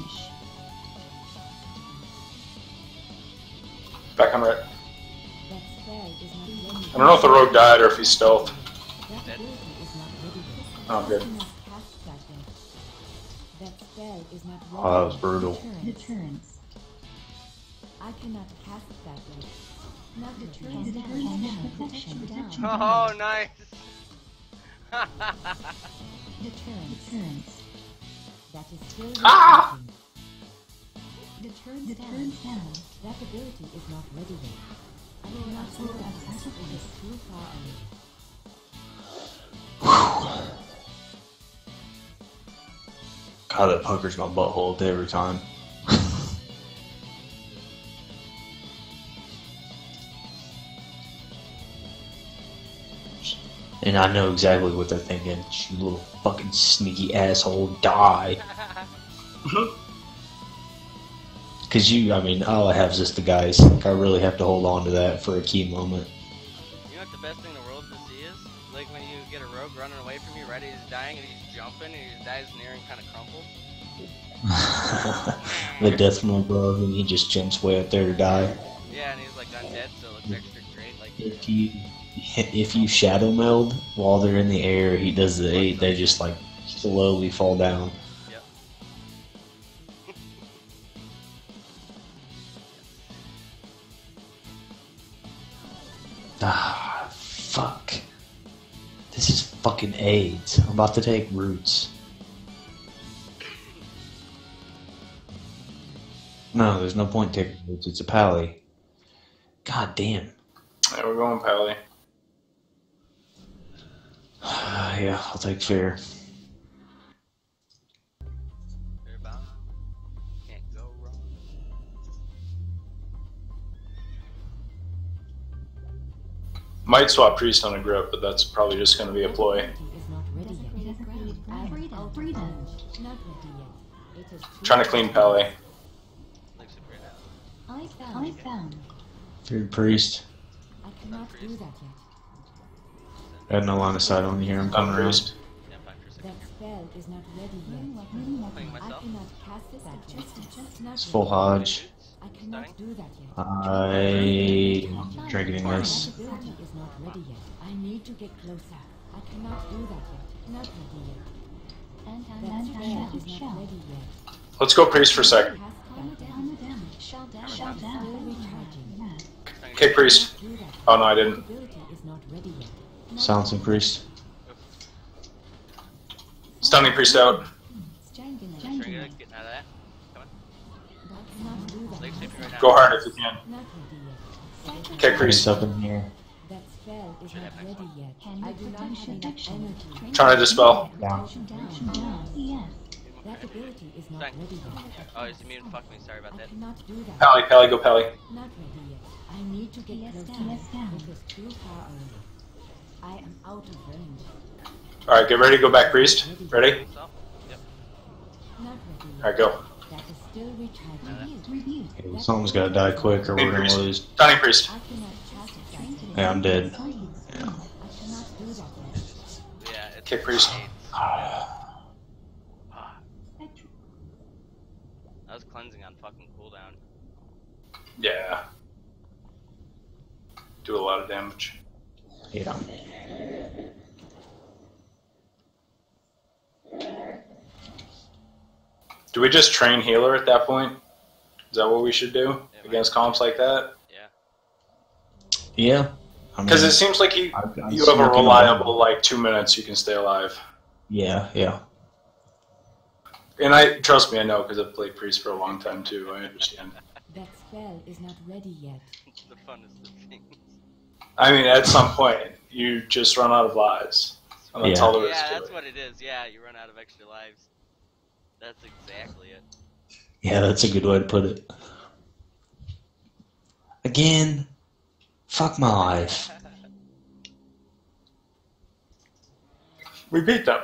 Back on red. That spell is not ready. I don't know if the rogue died or if he's stealth. That ability is not ready yet. Oh, good. I cannot cast that yet. That spell is not ready. Oh, that was brutal. Deterrence. I cannot cast that yet. Not deterrence. Deterrence. Oh, nice! Deterrence. Deterrence. That is still Ah! Deterrence down. That ability is not ready yet. I will not do that. It is too far away. God, that puckers my butthole every time. And I know exactly what they're thinking. You little fucking sneaky asshole, die. Cause you, I mean, all I have is just the guys. Like, I really have to hold on to that for a key moment. You know what the best thing in the world to see is? Like when you get a rogue running away from you, right? He's dying and he's jumping and he dies near and kind of crumpled. The death from above, and he just jumps way up there to die. Yeah, and he's like undead, so it looks extra great. Like, If you if you shadow meld while they're in the air, he does the eight. They just like slowly fall down. yep. Ah, fuck. This is fucking AIDS. I'm about to take roots. No, there's no point taking roots. It's a pally. God damn. Yeah, we're going Pally. Yeah, I'll take fair. Fair bound. Can't go wrong. Might swap priest on a grip, but that's probably just going to be a ploy. Ability is not ready yet. I am out of range. Not ready yet. It is too Trying to clean Pally. Looks super great out. I found. I found. Third priest. I cannot do that yet. I had no line of sight on you here. I'm On coming around. priest. spell is not ready Room yet. weapon. Playing I myself. cannot cast it at just just not It's full ready. Hodge. I cannot do that yet. I'm drinking this. That ability is not ready yet. I need to get closer. I cannot do that yet. Not ready yet. That spell Anti-magic is not shell. ready yet. Let's go priest for a second. Cast Armor that down. Armor damage. Shell down. Shell Still down. recharging. Okay, priest. Do that. Oh no, I didn't. Ability is not ready yet. Not Silencing priest. Stunning priest out. Strangling. Pretty good. Getting out of that. Coming. I cannot do that. Leg sweep right now. Go hard if you can. Not ready yet. Okay, priest. Priest up in here. That spell is Should not have next ready one. yet. Can I you do not have protection? enough Protection. energy. Trying to dispel. Down. Down. Down. Yes. That ability is not Dang. ready yet. Oh, he's immune. Fuck me. Sorry about I that. cannot do that. Pally, Pally, go Pally. Not ready yet. I need to get Yes, closer. down. Yes, down. It is too far early. I am out of range. Alright, get ready to go back, priest. Ready? So, yep. Not ready yet. Alright, go. That is still recharging. Review. Okay, something's gotta die quick or we're gonna lose. Stunning priest. I cannot cast it. Strengthening. Yeah, I'm dead. Science. I cannot do that yet. Yeah. It's Okay, priest. AIDS. Ah, Spectral. that was cleansing on fucking cooldown. Yeah. Do a lot of damage. Yeah. Do we just train healer at that point? Is that what we should do Yeah, against comps like that? Yeah. Yeah. I Because mean, it seems like you I've- I've you have a snuck in reliable like two minutes you can stay alive. Yeah, yeah. And I trust me, I know because I've played priest for a long time too. I understand. That spell is not ready yet. It's the funnest of things. I mean, at some point you just run out of lives, and that's Yeah. all there is Yeah, to that's it. what it is. Yeah, you run out of extra lives. That's exactly it. Yeah, that's a good way to put it. Again, fuck my life. We beat them.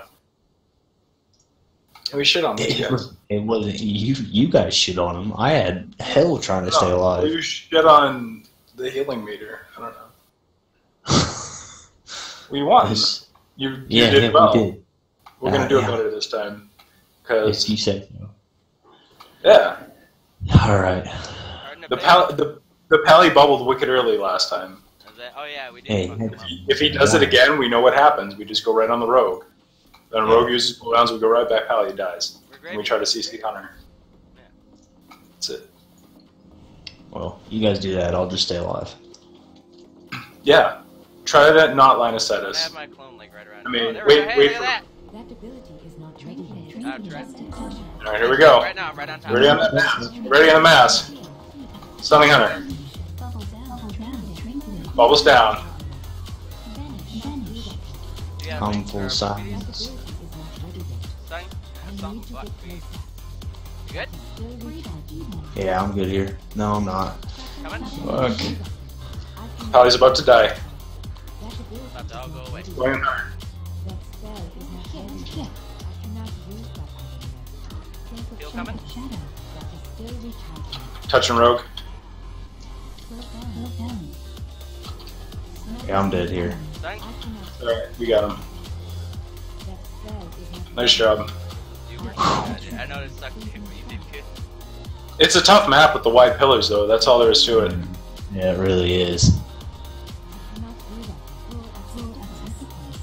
We shit on these It, guys. was, it wasn't you. You guys shit on him. I had hell trying to stay No, alive. You shit on the healing meter. I don't know. We won. This- You, you yeah, did yeah, well. we did. We're gonna Uh, do it yeah. better this time. If Cause you said so. yeah, All right. Hard the pal the the pally bubbled wicked early last time. Is that, oh yeah, we did. Hey, fuck hey. them up. If he does it again, we know what happens. We just go right on the rogue. Then rogue uses cooldowns, we go right back. Pally dies. We're And great. we try to C C Hunter. Yeah. That's it. Well, you guys do that. I'll just stay alive. Yeah. Try to not line of sight I us. have my clone like right around. I mean, oh, there wait- we go. Hey, wait look for- at that. That ability is not ready yet. Drink. Ah, tried. All right, here we go. Right now, I'm right on top. Ready on that mass. Ready on the mass. Stunning Hunter. Bubble down. Bubble down. Strengthening. Bubbles down. Vanish. Vanish. You gotta I'm make full sure size. we That did ability is not ready yet. Stun. I That's something. need to Fuck get me. closer. You good? Still recharging. Yeah, I'm good here. No, I'm not. Coming? Fuck. I cannot- Pally's about to die. That ability About to all go away. Going Hunter. That spell is not ready Hit. yet. I cannot use that item yet. Heal coming? Shadow. That is still recharging. Touching rogue. Slow down. Slow down. Yeah, I'm dead here. Stun. I cannot. All right, we got him. That spell is not Nice ready. job. You were good. I know it sucked, but you did good. It's a tough map with the wide pillars, though. That's all there is to it. Yeah, it really is. I cannot do that. Full Full access.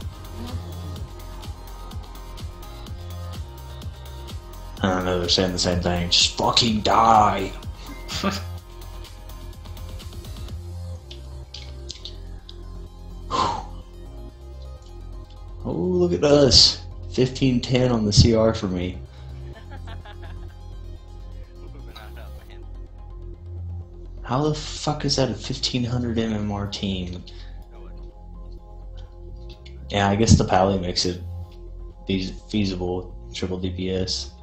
I know they're saying the same thing. Just fucking die. Oh, look at us. fifteen ten on the C R for me. Moving on up, man. How the fuck is that a fifteen hundred M M R team? No one. Yeah, I guess the Pally makes it feas- feasible. Triple D P S.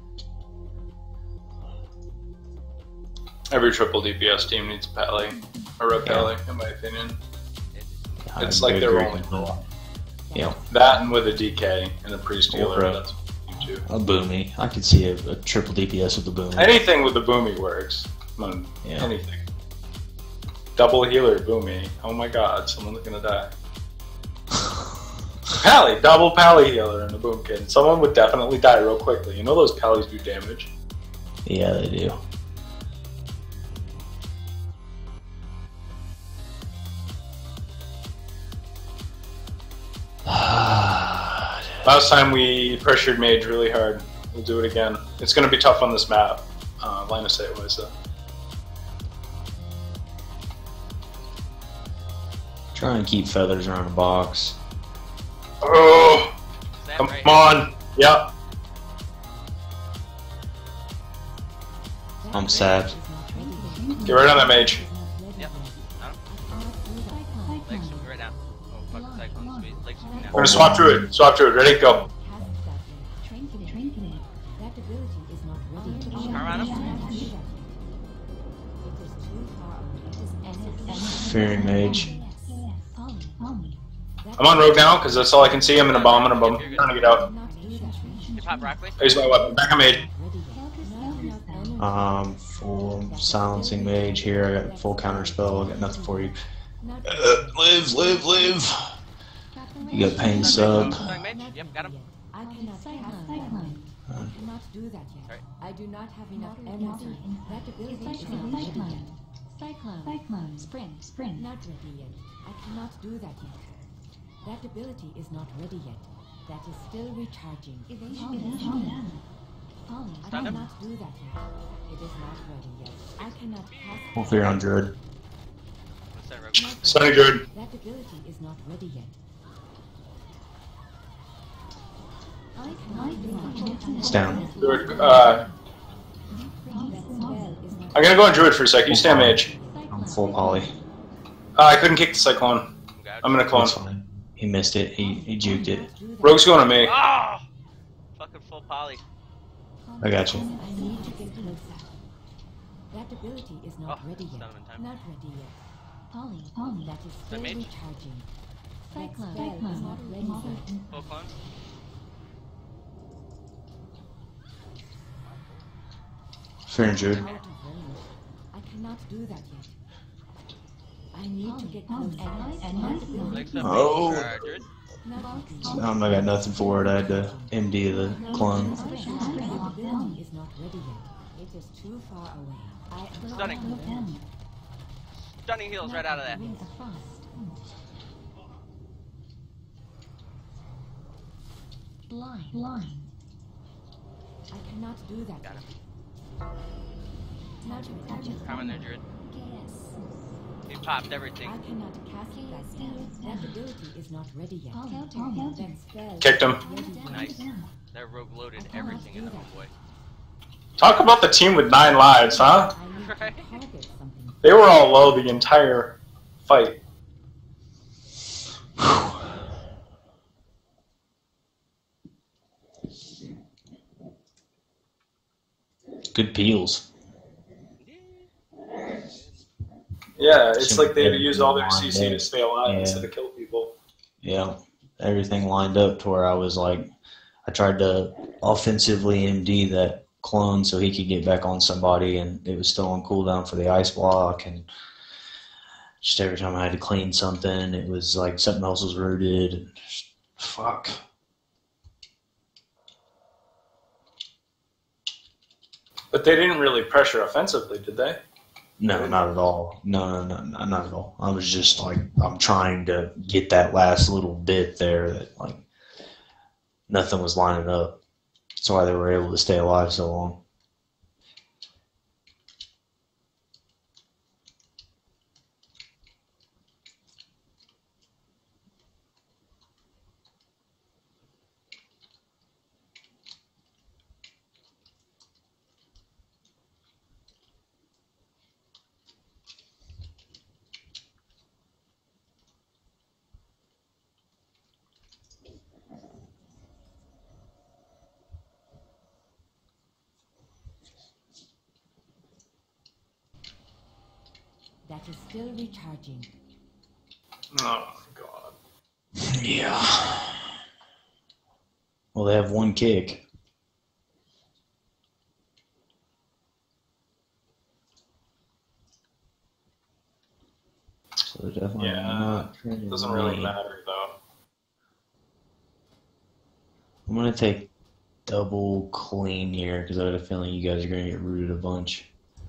Every triple D P S team needs a Pally. Or a Pally, in my opinion. I It's like their agree. only role. Yeah, That and with a D K and a priest healer. Or a- That's what you do. a boomy. I could see a, a triple D P S with a boomy. Anything with the boomy works. Come on, Yeah. anything. Double healer boomy. Oh my god, someone's gonna die. Pally, double Pally healer in the Boomkin. Someone would definitely die real quickly. You know those Pallies do damage. Yeah, they do. Last time we pressured Mage really hard. We'll do it again. It's going to be tough on this map. Uh, line of sight was uh, Try and keep feathers around the box. Oh, Sam come right on. Yep. I'm sad. Get right on that Mage. Yep. Legs should be right now. Oh, fuck, Cyclone Sweet. Legs should be now. We're going to swap Druid. Swap Druid. Ready? Go. Trinket. Trinket. That ability is not ready. Turn around him. It is too far away. Fearing Mage. Polly. Polly. I'm on Rogue now because that's all I can see. I'm in a bomb. I'm in a bomb. I'm trying to get out. You pop Rockley. There's my weapon. Back on Mage. Um, full silencing mage here. I got full counter spell. I got nothing for you. Uh, live, live, live. You got pain sub. Sorry, Mage. Yep, got him. I cannot Cyclone. cast Cyclone. I cannot do that yet. Sorry. I do not have enough energy. That ability is not Cyclone. ready yet. Cyclone. Cyclone. Cyclone. Sprint. Sprint. Not ready yet. I cannot do that yet. That ability is not ready yet. That is still recharging. Polly. Polly. I Stun him. cannot do that yet. It is not ready yet. I cannot cast. Full fear on Druid. Let's send Rogue. Not Stunning ready. Druid. That ability is not ready yet. I cannot do that yet. It's down. Druid. Uh, That spell is not I'm going to go on Druid for a sec. You stay on Mage. I'm full poly. Uh, I couldn't kick the Cyclone. Okay. I'm going to clone. That's fine. He missed it. He, he juked it. do that. Rogue's going to me. Oh! Fucking full poly. I got you. I need to get closer. That ability is not Oh, ready stun yet. him in time. Not ready yet. Polly. Polly. That is still mage? recharging. That Cyclone. spell is Cyclone. not ready yet. Full clone. Fearing Druid. Out of range. I cannot do that yet. I need to get closer. That ability Legs up. Oh. Mage. Uh, Druid. not ready. Um, I got nothing for it. I had to M D the clone. That ability is not ready yet. It is too far away. I am Stunning. not ready. Stunning heals right out of that. Wings of frost. Blind. Blind. I cannot do that Got yet. him. Not ready. Coming there, Druid. Chaos. He popped everything. I cannot cast that spell. That ability is not ready yet. Polly. That Polly. spell Kicked him. is not ready yet. Nice. That rogue loaded everything in the boy. Talk about the team with nine lives, huh? I need to Right. target something. They were all low the entire fight. Good peels. Yeah, it's like they had to use all their C C to stay alive Yeah. instead of kill people. Yeah, everything lined up to where I was like, I tried to offensively M D that clone so he could get back on somebody, and it was still on cooldown for the ice block, and just every time I had to clean something, it was like something else was rooted. And just, fuck. But they didn't really pressure offensively, did they? No, not at all. No, no, no, no, not at all. I was just like, I'm trying to get that last little bit there that like nothing was lining up. That's why they were able to stay alive so long. That is still recharging. Oh my god. Yeah. Well, they have one kick. So they're definitely Yeah, not. Doesn't really matter though. I'm gonna take double clean here because I have a feeling you guys are gonna get rooted a bunch.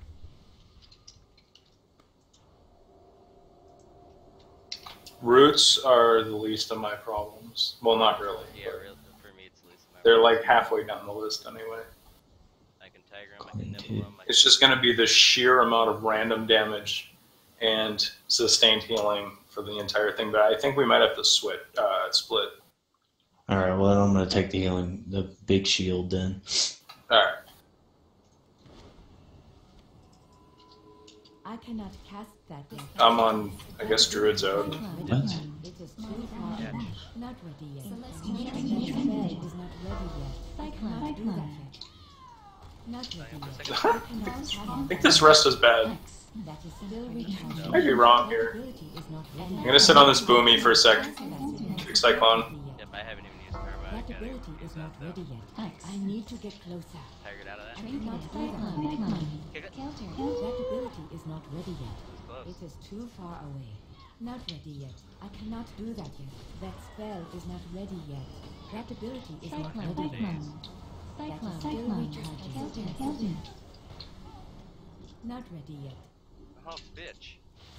Roots are the least of my problems. Well, not really. Yeah, real, for me it's least of my They're like halfway down the list anyway. I can tiger them, I can nibble them. I It's just going to be the sheer amount of random damage and sustained healing for the entire thing. But I think we might have to switch, uh, split. All right, well then I'm gonna take the healing, the big shield then. All right. I cannot cast that yet. I'm on, I guess, Druid's Ode. What? It is too far. Yeah. Not ready yet. Celestial That transmission. spell is not ready yet. I cannot do that yet. Not ready yet. I cannot cast I think this rest is bad. that is still recharging. I might be wrong That here. ability is not ready I'm going to sit on this boomy for a sec. yet. Big Cyclone. Yep, I haven't even used karma. I That gotta ability use is not that though. ready yet. I need to get closer. Tigered out of that. I cannot do that. Kick it. Counter. That ability is not ready yet. It's close. It is too far away. Not ready yet. I cannot do that yet. That spell is not ready yet. That ability is not Cyclone. ready yet. Cyclone. That is still Cyclone. recharging. Counter. Counter. Not ready yet. Oh, bitch.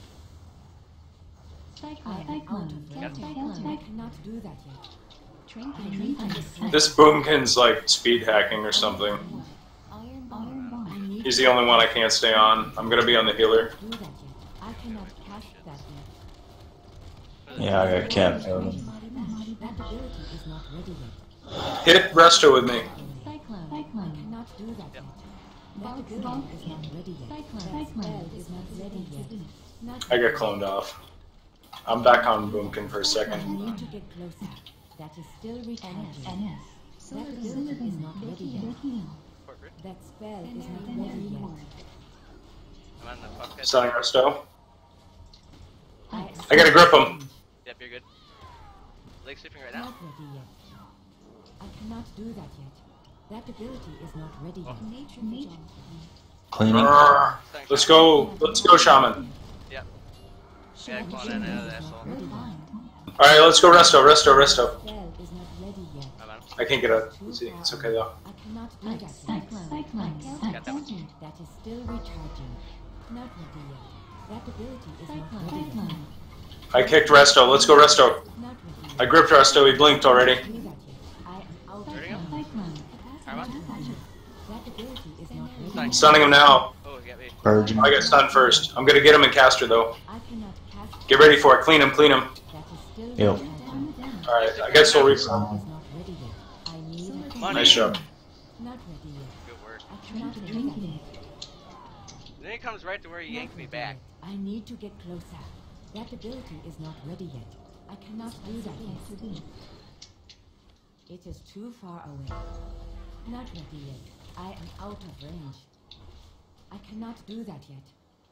I Cyclone. am out Cyclone. of Counter. range. I Counter. cannot do that yet. Trinket. I need to get closer. This boomkin's like speed hacking or something. Iron Bomb. I need He's the only one I can't stay on. I'm going to be on the healer. to do that yet. I cannot cast that yet. Yeah, I got capped out. That ability is not ready yet. Hit Resto with me. Cyclone. I Cyclone. cannot do that Yep. yet. That ability is not ready yet. That spell is not ready yet. Not I got ready cloned off. I'm back on Boomkin for a I second. need to get closer. That is still recharging. N S. That ability is not ready yet. Corporate. That spell is not ready yet. I'm on the fuck head. Stunning Resto. I, I gotta grip him. Yep, you're good. Leg sweeping right now. Not ready yet. I cannot do that yet. That ability is not ready yet. Nature Nature. Cleaning. Brrr. Let's go. Let's go, Shaman. Yep. Yeah, come on in, uh, asshole. All right, let's go. Resto. Resto. Resto. Spell is not ready yet. I'm on. I can't get up. Let's see. It's okay though. I cannot do that yet. Cyclone. Cyclone. Got that one. Counter. That is still recharging. Not ready yet. That ability is not Cyclone. ready yet. Cyclone. I kicked Resto. Let's go, Resto. Not ready I yet. gripped Resto. He blinked already. Do that yet. I am out of Ready to go? Cyclone. Karma. That ability is not ready yet. Stunning him now. Oh, he got me. Purging. I got stunned first. I'm gonna get him in caster though. I cannot cast. Get ready for it. Clean him. Clean him. That is still Yep. recharging. All right. I got Soul Reaper. Is not ready yet. I need. Money. Nice job. Not ready yet. Good work. I cannot do that yet. Then he comes right to where he yanked me back. I need to get closer. That ability is not ready yet. I cannot do that yet. It is too far away. Not ready yet. I am out of range. I cannot do that yet.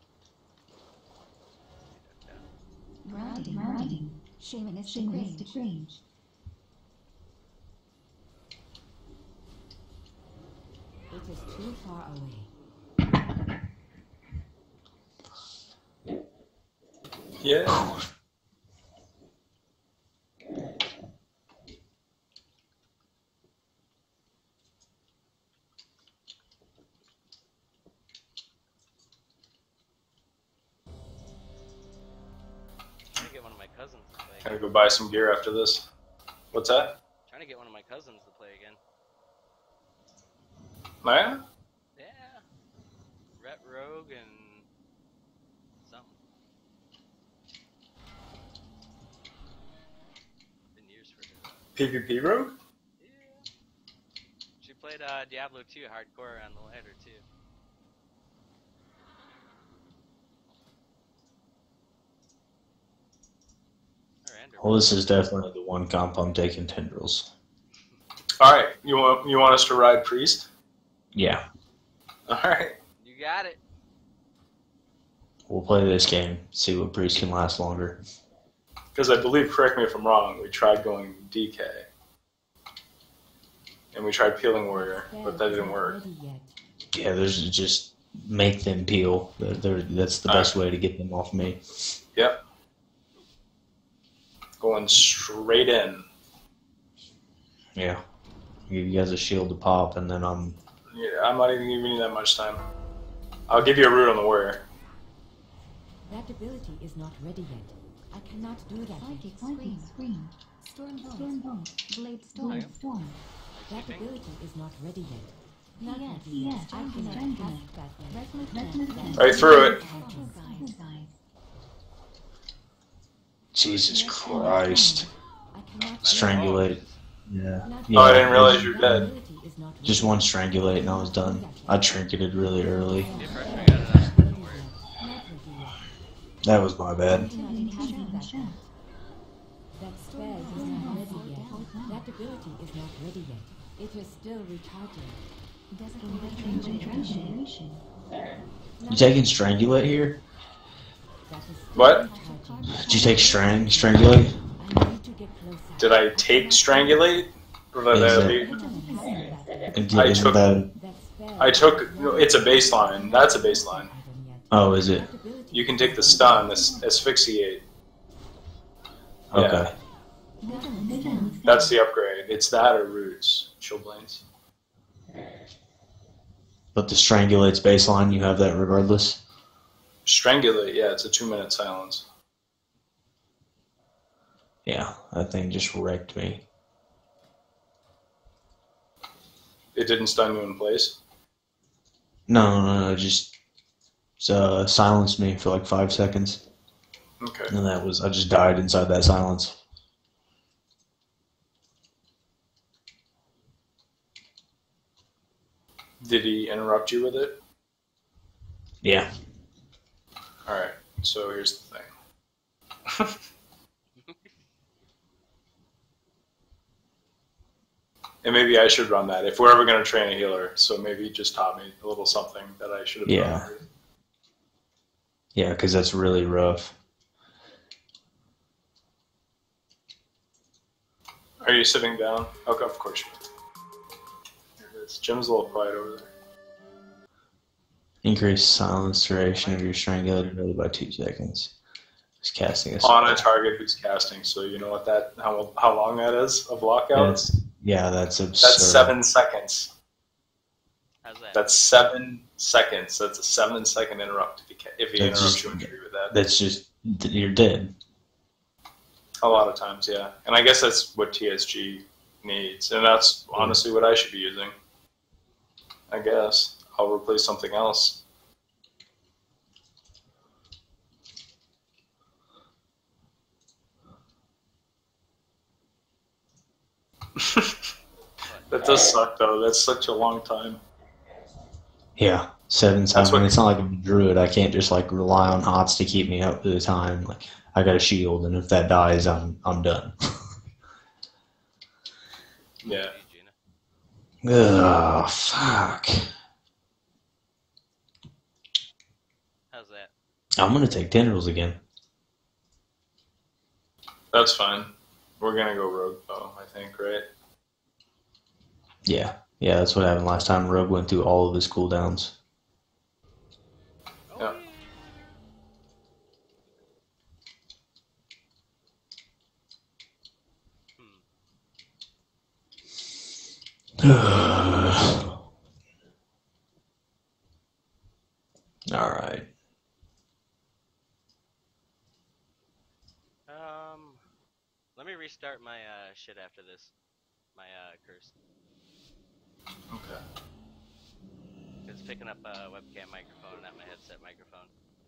Grounding. Grounding. Shamanistic range. range. It is too far away. Yeah. Trying to get one of my cousins to play. Gotta go buy some gear after this. What's that? Trying to get one of my cousins to play again. Man? Yeah. Ret Rogue and something. Been years for her. PvP Rogue? Yeah. She played uh, Diablo two hardcore on the ladder too. Or Ender. Well, this is definitely the one comp I'm taking tendrils. All right. You want you want us to ride Priest? Yeah, All right. You got it. we'll play this game. See what priest can last longer. Because I believe, correct me if I'm wrong, we tried going D K. And we tried Peeling Warrior, but that didn't work. Ready yet. Yeah, there's just make them peel. They're, they're, that's the best way to get them off me. Yep. Going straight in. Yeah. give you guys a shield to pop, and then I'm. Yeah, I'm not even giving you that much time. I'll give you a root on the warrior. That ability is not ready yet. I cannot do that Psychic yet. scream. Scream. Storm bolt. Storm bolt. Blade storm. Blade storm. That ability is not ready yet. Not Yes, ready yet. yes, I cannot strengthening. cast that yet. Reckless Reckless lens. Right through it. Exercise. Jesus Christ. I cannot Strangulate. Yeah. Not yeah. Oh, I didn't realize you were That dead. ability is not ready Just one strangulate and I was done. I trinketed really early. Get first, I got it out. yet. Not ready yet. That was my bad. I cannot cast that yet. That spell is not ready yet. That ability is not ready yet. It is still recharging. Designated concentration. You taking strangulate here? That is still What? recharging. Did you take strang strangulate? I need to get closer. Did I take strangulate? Or did Is I it- leave? And I isn't took- that- That spell I took. No, it's a baseline. That's a baseline. Oh, is it? You can take the stun, as- asphyxiate. Yeah. Okay. That's the upgrade. It's that or roots. Chillblains. But the strangulate's baseline, you have that regardless? Strangulate, yeah, it's a two minute silence. Yeah, that thing just wrecked me. It didn't stun you in place. No, no, no, just uh, silenced me for like five seconds. Okay. And that was, I just died inside that silence. Did he interrupt you with it? Yeah. Alright, so here's the thing. And maybe I should run that if we're ever going to train a healer. So maybe he just taught me a little something that I should have Yeah. done. Yeah, because that's really rough. Are you sitting down? Okay, of course you are. Here it is. Jim's a little quiet over there. Increase silence duration of your strangulated ability by two seconds. Just casting a On a target who's casting, so you know what that how how long that is of lockout? That's, yeah, that's absurd. That's seven seconds. How's that? That's seven seconds. That's a seven second interrupt if he, ca- if he That's interrupts just- you and tree with that. That's just, you're dead. A lot of times, yeah. And I guess that's what T S G needs. And that's honestly what I should be using. I guess. I'll replace something else. That does suck, though. That's such a long time. Yeah, seven That's times. what- I mean, it's not like I'm a druid. I can't just like rely on hots to keep me up to the time. Like I got a shield, and if that dies, I'm I'm done. Yeah. Hey, Gina. Ugh, fuck. How's that? I'm gonna take tendrils again. That's fine. We're gonna go rogue, though, I think, right? Yeah, yeah, that's what happened last time. Rogue went through all of his cooldowns. Yeah. All right. Um, let me restart my uh, shit after this. My uh, curse. Okay. It's picking up a webcam microphone, not my headset microphone.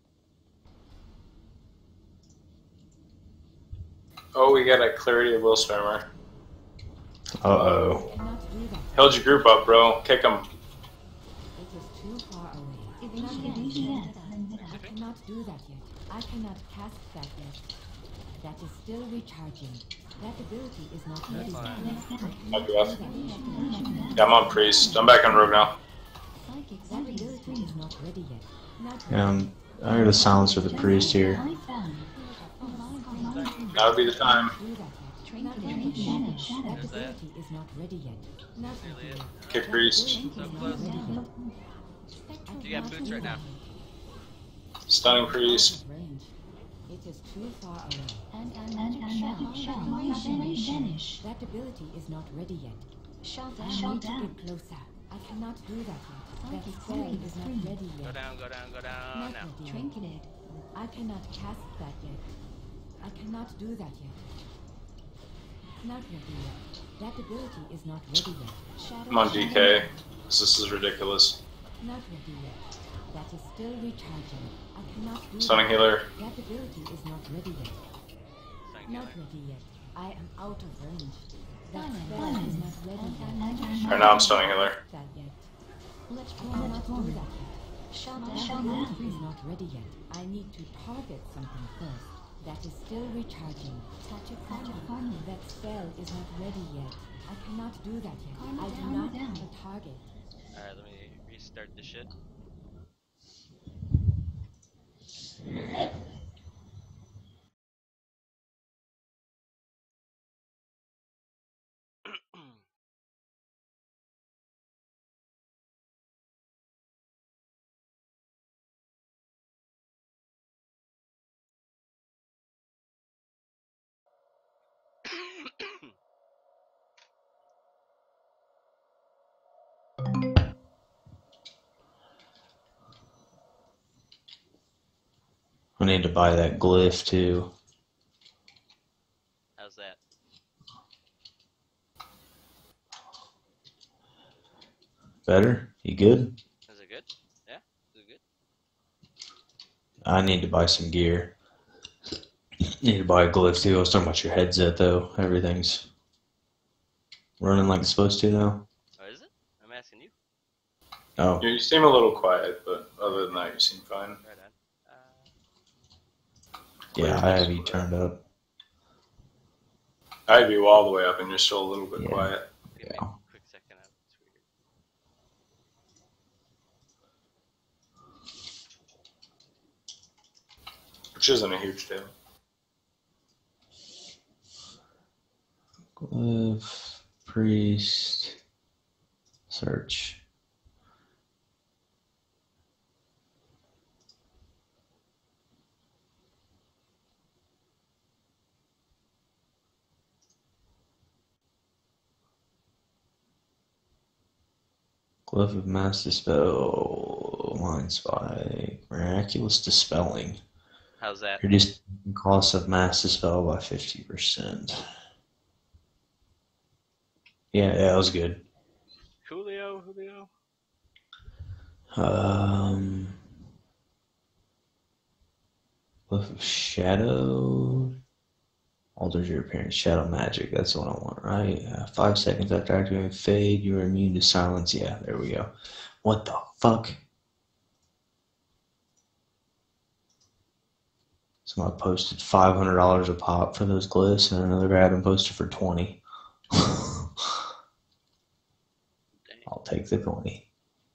Oh, we got a clarity of Willstormer. Uh oh. Cannot do that. Held your group up, bro. Kick him. It is too far away. Initiate. I cannot do that yet. I cannot cast that yet. That is still recharging. That ability is not ready yet. I'll be off. Yeah, I'm on priest. I'm back on rogue now. Psychic That scream. ability is not ready yet. Not ready. Um, I got a silencer the priest here. Light bound. That would be the time. Do that yet. Not Trinket ready yet. vanish. That There's that. ability is not ready yet. Not ready yet. Kick priest. So close. You got boots right now. Stunning priest. Range. It is too far away. And and and magic shell. Vanish. That ability is not ready yet. Shut I down. need to get closer. I cannot do that yet. That spell is not ready Go yet. down, go down, go down. Not Now. ready yet. Trinketed. I cannot cast that yet. I cannot do that yet. Not ready yet. That ability is not ready yet. Shadow. Come on, D K. This is ridiculous. Not ready yet. That is still recharging. I cannot do Stunning that. healer. That ability is not ready yet. Thank Not you. ready yet. I am out of range. That Simon, spell Simon. is not ready yet. Alright, now I'm stunning healer. That yet. Let's I cannot do that yet. Shut That down. ability is not ready yet. I need to target something first. That is still recharging. Touch a corner. That spell is not ready yet. I cannot do that yet. Calm I do down, not down. have a target. Alright, let me restart this shit. I need to buy that glyph too. How's that? Better? You good? Is it good? Yeah? Is it good? I need to buy some gear. Need to buy a glyph too. I was talking about your headset though. Everything's running like it's supposed to now. Oh, is it? I'm asking you. Oh, You seem a little quiet, but other than that, you seem fine. Right on. Uh, yeah, I have you turned up. I have you all the way up, and you're still a little bit Yeah. quiet. give me Yeah. a quick second. It's weird. Which isn't a huge deal. Glyph, priest, search. Glyph of mass dispel, mind spike, miraculous dispelling. How's that? Reduce the cost of mass dispel by fifty percent. Yeah, yeah, that was good. Julio, Julio. Um, Glyph of shadow. Alters your appearance. Shadow magic. That's what I want, right? Uh, five seconds after activating fade, you are immune to silence. Yeah, there we go. What the fuck? Someone posted five hundred dollars a pop for those glyphs, and another guy had them posted for twenty. I'll take the twenty.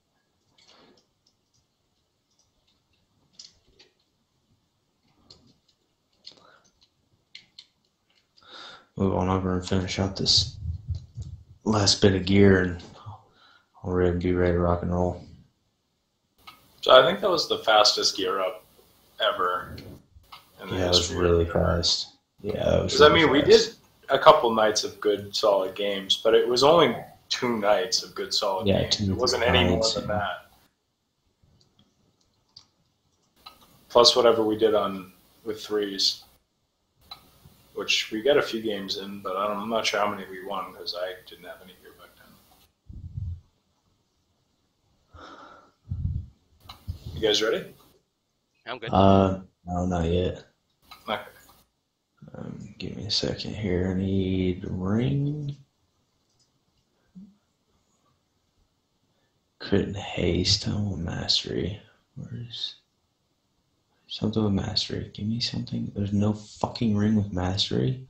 Move on over and finish out this last bit of gear, and I'll ready, be ready to rock and roll. So I think that was the fastest gear up ever. in the Yeah, it was history of really the- fast. Yeah, it was. Because I really mean, we fast. did a couple nights of good, solid games, but it was only two nights of good, solid Yeah, games. two It wasn't any more nights, than yeah. that. Plus whatever we did on with threes, which we got a few games in, but I don't, I'm not sure how many we won because I didn't have any gear back then. You guys ready? I'm good. Uh, no, not yet. Okay. Um, give me a second here. I need ring. Crit and haste. I want mastery. Where's something with mastery? Give me something. There's no fucking ring with mastery.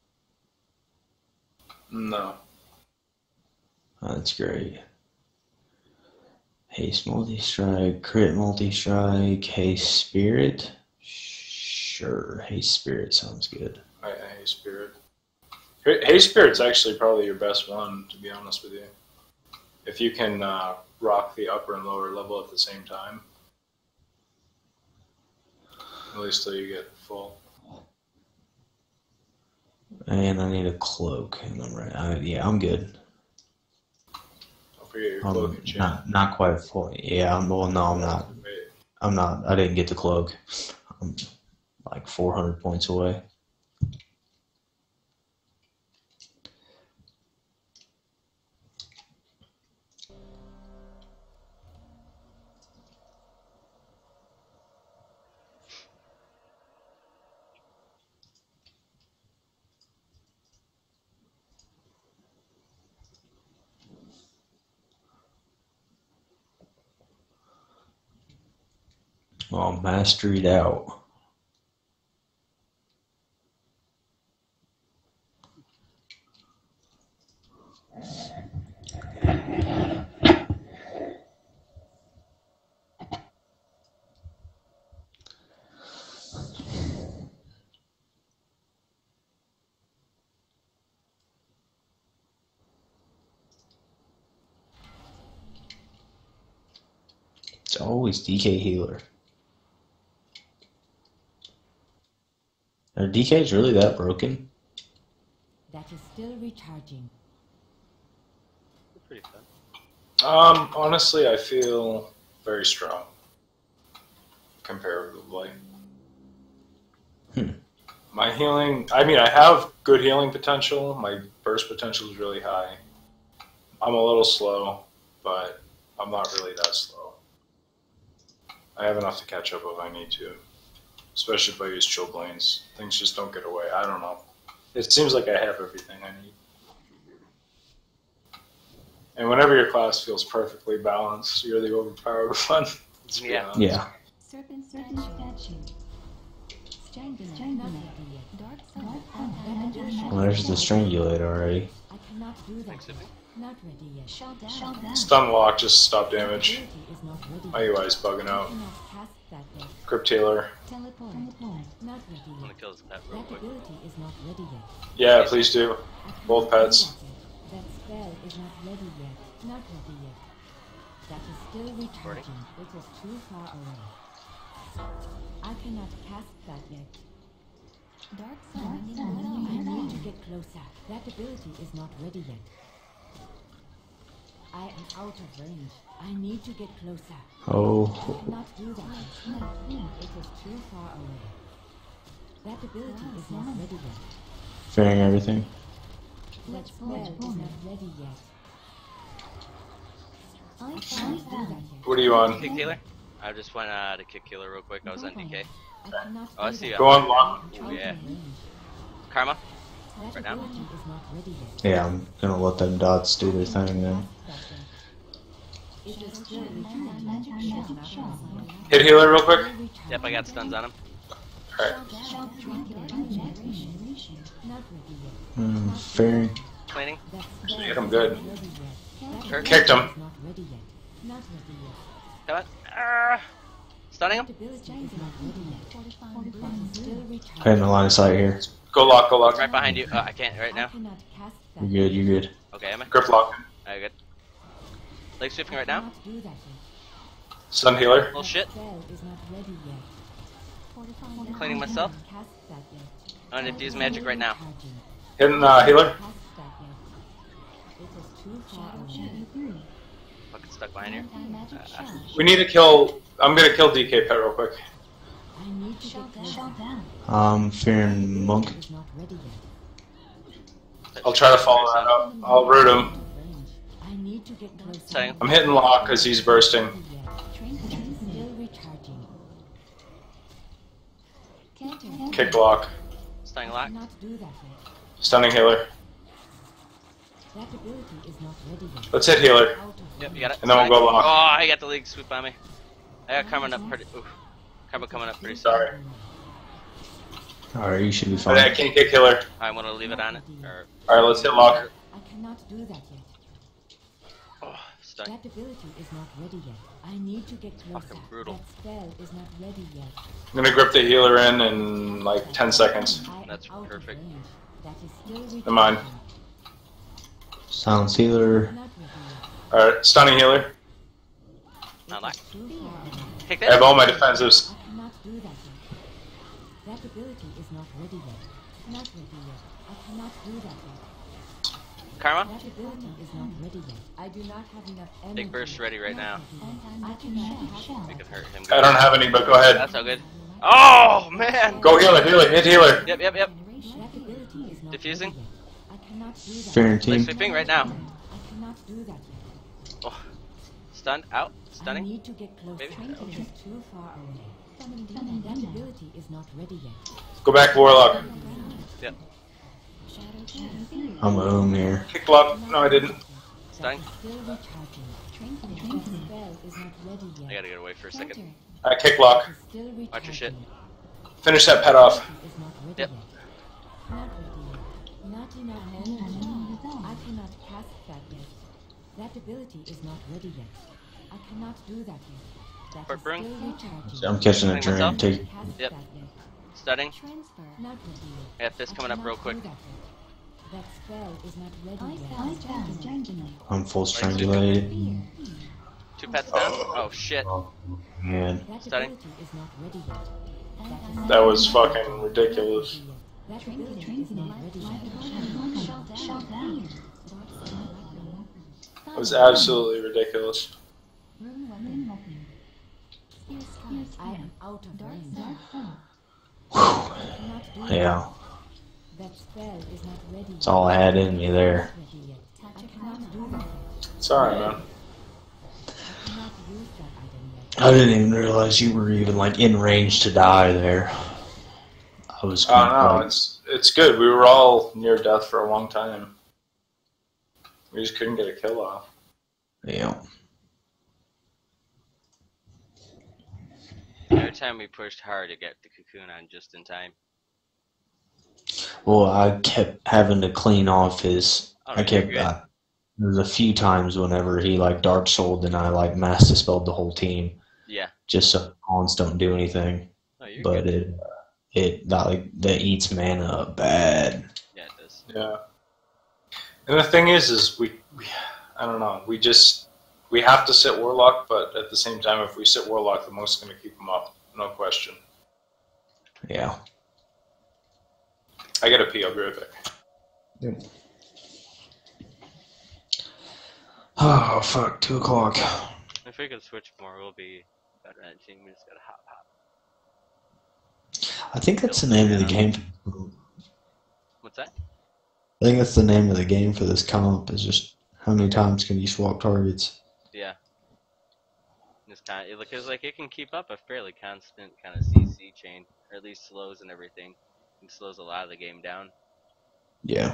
No. Oh, that's great. Haste multi-strike, crit multi-strike, haste spirit. Sure, haste spirit sounds good. I, I hate Spirit. Hey, Hey Spirit's actually probably your best one, to be honest with you. If you can uh, rock the upper and lower level at the same time. At least till you get full. And I need a cloak, and I'm right. I, yeah, I'm good. forget your Um, cloak and chain. not not quite fully. Yeah. I'm, well, no, I'm not. Wait. I'm not. I didn't get the cloak. I'm like four hundred points away. Well, masteried out. It's always D K healer. Are D Ks really that broken? That is still recharging. Pretty fun. Um, honestly, I feel very strong comparatively. Hmm. My healing, I mean, I have good healing potential. My burst potential is really high. I'm a little slow, but I'm not really that slow. I have enough to catch up if I need to, especially if I use chill blains. Things just don't get away. I don't know. It seems like I have everything I need. And whenever your class feels perfectly balanced, you're the overpowered one. Let's be Yeah. honest. Yeah. Serpent statue. Strangulate. Dark sun. Well, there's the strangulate already. I cannot do that. Thanks, yet. Sippy. Not ready yet. Shut down. Shut down. Stun lock, just stop damage. Ability is not ready My yet. U I is bugging I out. cannot cast that yet. Crypt Healer. Teleport. Not ready I'm gonna yet. kill this pet real That quick. ability is not ready yet. Yeah, please do. I cannot Both do pets. That, yet. That spell is not ready yet. Not ready yet. That is still recharging. It is too far away. I cannot cast that yet. Dark I sun. need to get closer. That ability is not ready yet. I am out of range. I need to get closer. Oh. I cannot do that yet. It is too far away. That ability is not ready yet. Fearing everything. That spell is not ready yet. I I found cannot do that yet. What are you on? Kick healer? I just went uh, to kick healer real quick. I was on D K. I cannot Oh, I do see that you. Go on lock. yet. Ooh, yeah. Out of range. Karma? That Right now? ability is not ready yet. Yeah, I'm gonna let them dots do their thing then. It is still recharging. Hit healer real quick. Yep, I got stuns on him. Alright. Not ready yet. Hmm, fearing. Cleaning. That spell Hit him is good. not ready yet. That Kirk. Kicked him. ability is not ready yet. Not ready yet. Come on. Ah, stunning him. That ability is not ready yet. It is still recharging. Head in the line of sight here. Go lock, go lock. Right behind you. Oh, I can't right I now. cannot cast that. You're good, you're good. Okay, am I? Grip lock. Alright, good. Leg sweeping I right now. cannot do that yet. Stun healer. Little shit. Spell is not ready yet. Cleaning myself. Cast that yet. I'm gonna use magic right now. Recharging. Hitting uh, healer. Cast that yet. It is too far away. Fucking stuck behind here. Magic Uh, shot. We need to kill. I'm gonna kill D K pet real quick. I need to get closer. Shut down. Um, fearing monk. Is not ready yet. I'll try to follow that up. I'll root him. Range. I need to get closer. Stunning. I'm hitting lock because he's bursting. Ready yet. That is still recharging. Counter. Kick lock. Stunning I lock. cannot do that yet. Stunning healer. That ability is not ready yet. Let's hit healer. Out of Yep, you got it. And then we'll go lock. Oh, I got the leg sweep on me. I got Karma up pretty. Oof. Karma coming up pretty soon. Sorry. Alright, you should be I fine. can't kick healer. I'm gonna leave it on it. Or Alright, let's hit lock. I cannot do that yet. oh, stun. That ability is not ready yet. I need to get closer. Fucking brutal. That spell is not ready yet. I'm gonna grip the healer in in like ten seconds. I am That's out of perfect. range. That is still Never mind. recharging. Silence healer. Not ready yet. Alright, stunning healer. Not lock. Too far away. Kick I have that. all my defensives. I cannot do that yet. That ability is not ready yet. Not ready yet. I cannot do that yet. Karma? That ability is not ready yet. I do not have enough energy. Big burst ready right now. I cannot have We can hurt him. I don't have any, but go ahead. That's all good. Oh man! Go healer, healer, hit healer. Yep, yep, yep. That ability is not Diffusing. ready yet. I cannot do that. Fear and Like team. sweeping right now. I cannot do that yet. Oh. Stunned, out, I stunning. need to get closer. Maybe? It is too far away. That ability is not ready yet. Go back, Warlock. Yep. I'm a home here. Kick lock. No, I didn't. Stunning. Still recharging. That spell is not ready yet. I gotta get away for a second. I kick lock. Still recharging. Watch your shit. Finish that pet off. Is not ready Yep. yet. Not ready yet. Not enough energy. I cannot cast that yet. That ability is not ready yet. I cannot do that yet. That Fort is Brung. still recharging. I'm catching a Bring turn. myself. Take. Cast Yep. that yet. Stunning. Transfer. Not ready I yet. got this I coming up real cannot quick. do that yet. That spell is not ready yet. I'm full strangulated. Two pets down. Oh shit. Man. That Stunning. ability is not ready yet. That is That was fucking ridiculous. That ability is not ready yet. It was absolutely ridiculous. I am out of range. Whew. I cannot do that. Yeah. That spell is not ready That's all I had in me there. ready yet. I cannot do that. It's alright, man. I cannot use that item yet. I didn't even realize you were even like in range to die there. I was. Oh no, like, it's it's good. We were all near death for a long time. We just couldn't get a kill off. yeah. Every time we pushed hard to get the cocoon on just in time. Well, I kept having to clean off his. Oh, I no, kept. you're good. Uh, there was a few times whenever he like dark souled and I like mass dispelled the whole team Yeah. just so cons don't do anything. Oh, you're But good. it it that like that eats mana up bad. Yeah, it does. Yeah. And the thing is, is we, we I don't know. We just we have to sit Warlock, but at the same time, if we sit Warlock, the most going to keep him up, no question. Yeah. I get a P. I'll be right back. Yep. Oh fuck! Two o'clock. If we could switch more, we'll be better at team. We just gotta hop, hop. I think that's the name of the game. What's that? I think that's the name of the game for this comp. Is just how many times can you swap targets? Yeah. This kind of, because like it can keep up a fairly constant kind of C C chain, or at least slows and everything. It slows a lot of the game down. Yeah.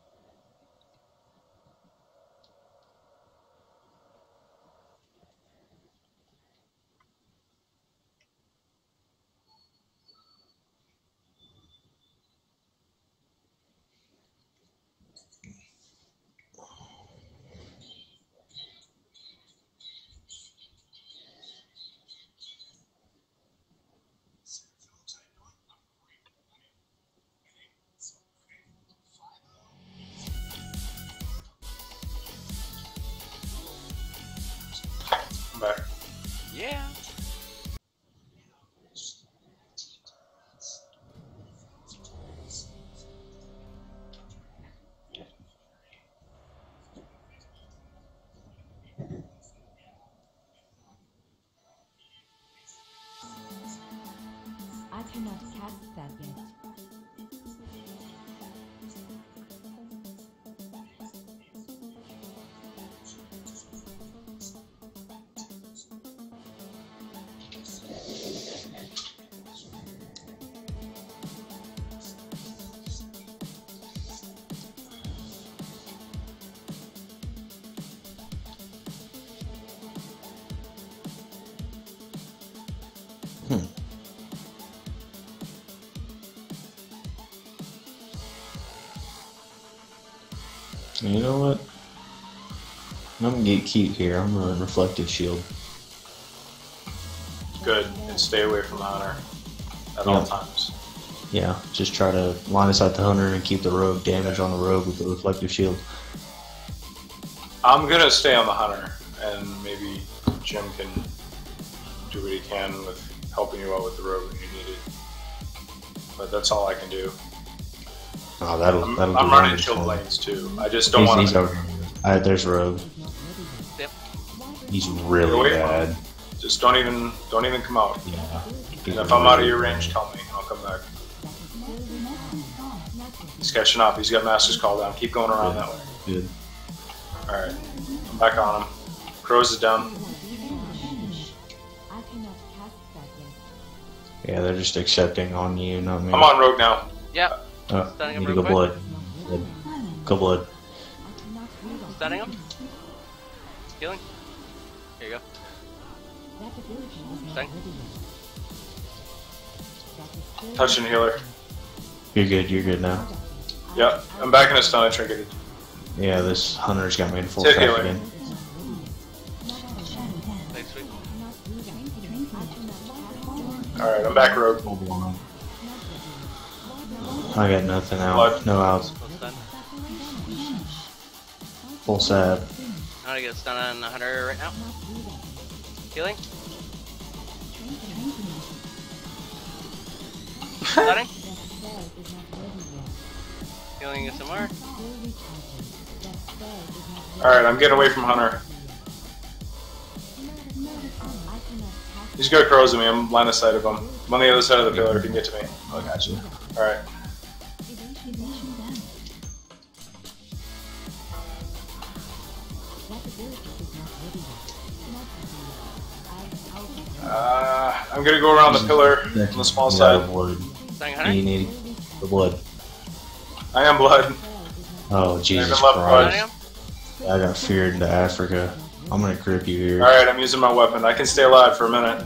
I'm back. Yeah. I cannot cast that yet. Hmm. You know what? I'm gonna get cute here. I'm gonna run reflective shield. Good. And stay away from the hunter at all Yeah. times. Yeah, just try to line us out the hunter and keep the rogue damage on the rogue with the reflective shield. I'm gonna stay on the hunter, and maybe Jim can do what he can with helping you out with the road when you need it. But that's all I can do. Oh, that'll I'm, that'll I'm do running wonders shield for him. lanes too. I just don't He's, want he's to. over here. Alright, there's Rogue. Yep. He's Get really away from bad. him. Just don't even don't even come out. Yeah. And if I'm out of your range, tell me. I'll come back. He's catching up. He's got Master's Call down. Keep going around that way. Good. Alright. I'm back on him. Crows is down. I cannot cast that yet. Yeah, they're just accepting on you, not me. I'm on Rogue now. Yep. Oh, Stunning him need to real go quick. blood. Blood. Go blood. I cannot do that. Stunning him. Healing. Here you go. That ability is not Stunning. ready yet. That is still Touching healer. You're good, you're good now. Yep. I'm back in a stun. I trinketed. Yeah, this hunter's got me in full Sit track healer. again. Thanks, sweet. Alright, I'm back Rogue. Full blind. I got nothing out. Blood. No outs. Full stun. Full sab. I'm gonna get a stun on the hunter right now. Healing. Stunning. Healing you some more. Alright, I'm getting away from Hunter. He's got crows in me. I'm line of sight of him. I'm on the other side of the pillar if you can get to me. I got you. Alright. Uh, I'm gonna go around the pillar on the small Yeah, side. blood. Stunning You hunter. need the blood. I am blood. Oh, Jesus left blood. Stunning Christ. him. I got feared into Africa. I'm gonna grip you here. Alright, I'm using my weapon. I can stay alive for a minute.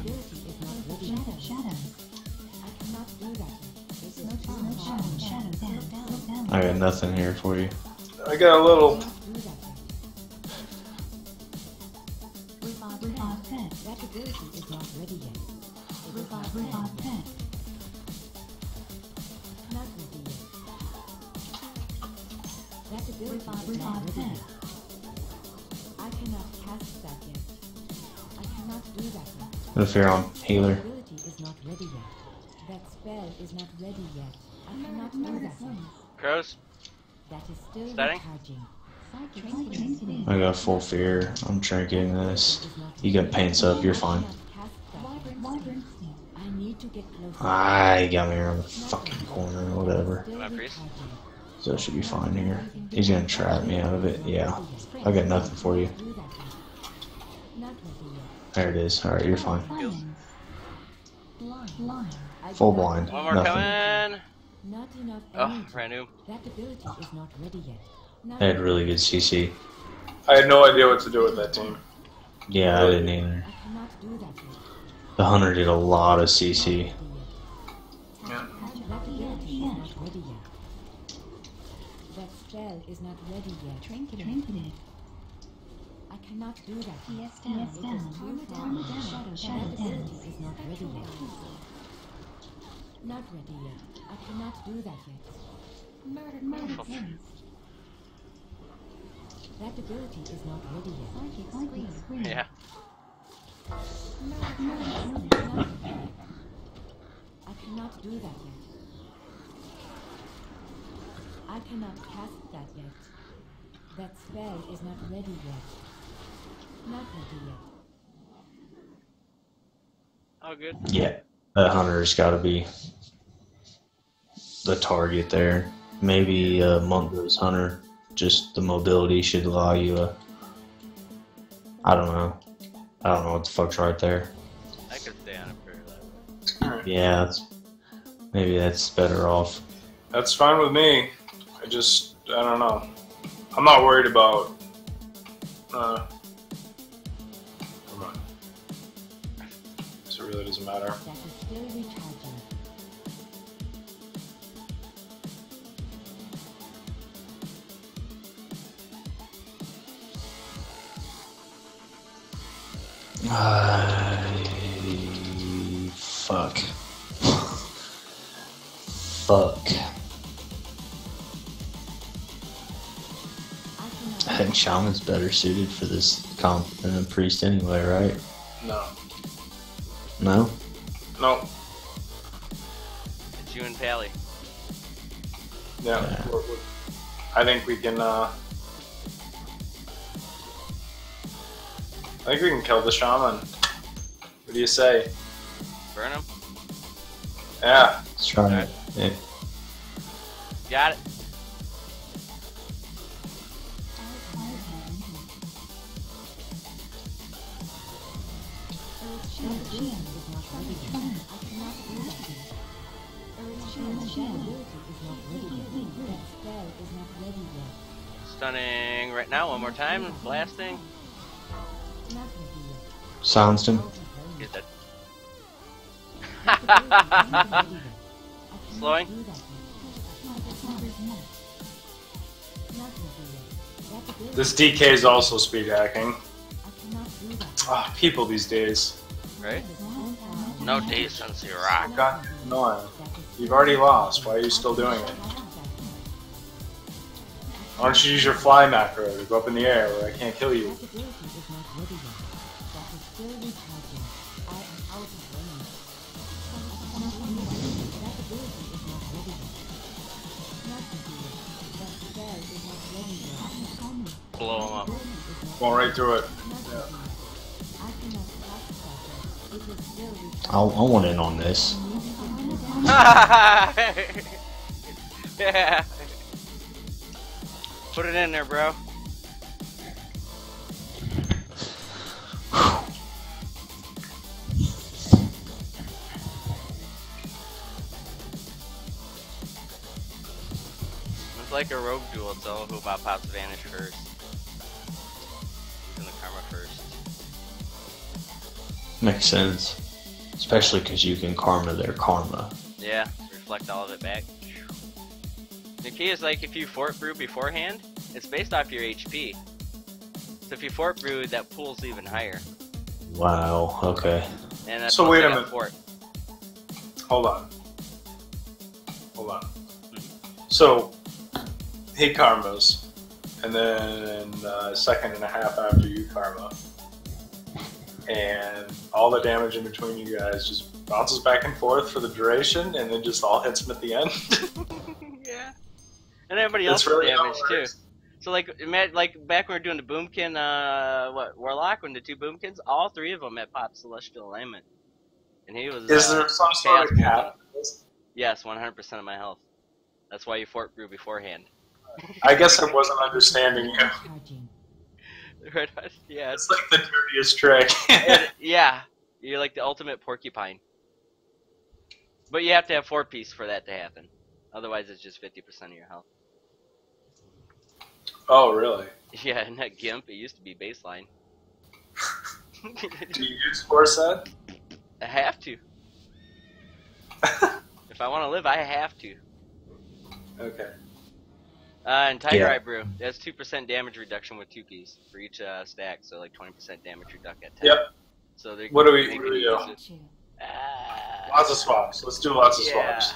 I got nothing here for you. I got a little. That ability is not ready yet. It is not ready. Not ready yet. That ability is not ready yet. I cannot cast that yet. I cannot do that yet. If you're on healer. That ability is not ready yet. That spell is not ready yet. I cannot do that yet. Crows. That is still Stunning. recharging. I got full fear. I'm trinking this. You got paints up. You're fine. I need to get closer. Ah, he got me around the fucking corner or whatever. Still My priest. recharging. So it should be fine here. He's gonna trap me out of it. Yeah. I got nothing for you. Do that yet. Not ready yet. There it is. Alright, you're fine. I Full cannot- blind. One more Nothing. coming. Not enough Oh, energy. random. That ability is not ready yet. Not I had really good C C. I had no idea what to do with that team. Yeah, I didn't either. I cannot do that yet. The hunter did a lot of C C. Yeah. That ability is not ready yet. That spell is not ready yet. Trinketed. I cannot do that yet. Yes, down. It is too Armor far. down. Shadow, shadow That down. ability is not ready yet. Not ready yet. I cannot do that yet. Murder, murder. That ability is not ready yet. Psychic screen. Screen. Yeah. I cannot do that yet. I cannot cast that yet. That spell is not ready yet. Not ready yet. Oh, good. Yeah. That hunter's gotta be the target there. Maybe uh, Mongo's hunter. Just the mobility should allow you a. I don't know. I don't know what the fuck's right there. I could stay on it for that. Alright. Yeah, it's, maybe that's better off. That's fine with me. I just, I don't know. I'm not worried about. Uh, come on. So it really doesn't matter. That is still recharging. I... Fuck. Fuck. I think Shaman's better suited for this comp than a priest anyway, right? No. No? No. It's you and Pally. Yeah, Yeah. we're, we're, I think we can. Uh, I think we can kill the shaman. What do you say? Burn him. Yeah. Let's try it. Yeah. Got it. Earth's shield is not ready yet. I cannot do that. Earth's shield ability is not ready yet. That spell is not ready yet. Stunning right now. One more time. Blasting. Not ready yet. Silenced him. He's dead. That ability is not ready yet. I cannot Slowing. do that yet. Not ready yet. That ability This D K is also speed hacking. I cannot do that. Ah, people these days. Right? No decency, rock. God, annoying. You've already lost. Why are you still doing it? Why don't you use your fly macro to go up in the air where I can't kill you? That ability is not ready yet. That is still recharging. I am out of range. That ability is not ready yet. Not ready yet. That spell is not ready yet. Blow him up. Going right through it. Not ready yet. I cannot cast that yet. It is still recharging. I, I want in on this. Yeah. Put it in there, bro. It's like a rogue duel, it's all who about pops vanish first. Using the karma first. Makes sense. Especially because you can karma their karma. Yeah, reflect all of it back. The key is like if you fort brew beforehand, it's based off your H P. So if you fort brew, that pool's even higher. Wow, okay. And that's So once wait you a got minute. Fort. Hold on. Hold on. So, he karmas, and then uh, a second and a half after you karma, and all the damage in between you guys just bounces back and forth for the duration, and then just all hits him at the end. Yeah. And everybody That's else really how damage it too. works. So like, ima- like back when we were doing the Boomkin, uh, what Warlock, when the two Boomkins, all three of them had popped Celestial Alignment, and he was. Is uh, there some sort of Chaos cap? Yes, one hundred percent of my health. That's why you fort brew beforehand. I guess I wasn't understanding you. Recharging. Right? Yeah. It's like the dirtiest trick. And- yeah, you're like the ultimate porcupine. But you have to have four piece for that to happen. Otherwise, it's just fifty percent of your health. Oh, really? Yeah, and that Gimp, it used to be baseline. Do you use Forset? I have to. If I want to live, I have to. Okay. Uh, and Tiger Yeah. Eye Brew, that's two percent damage reduction with two piece for each uh, stack, so like twenty percent damage reduction at ten. Yep. So they What do we- they what can do we do? use it. Chill. Ah, Lots of swaps. Let's do lots of yeah. swaps.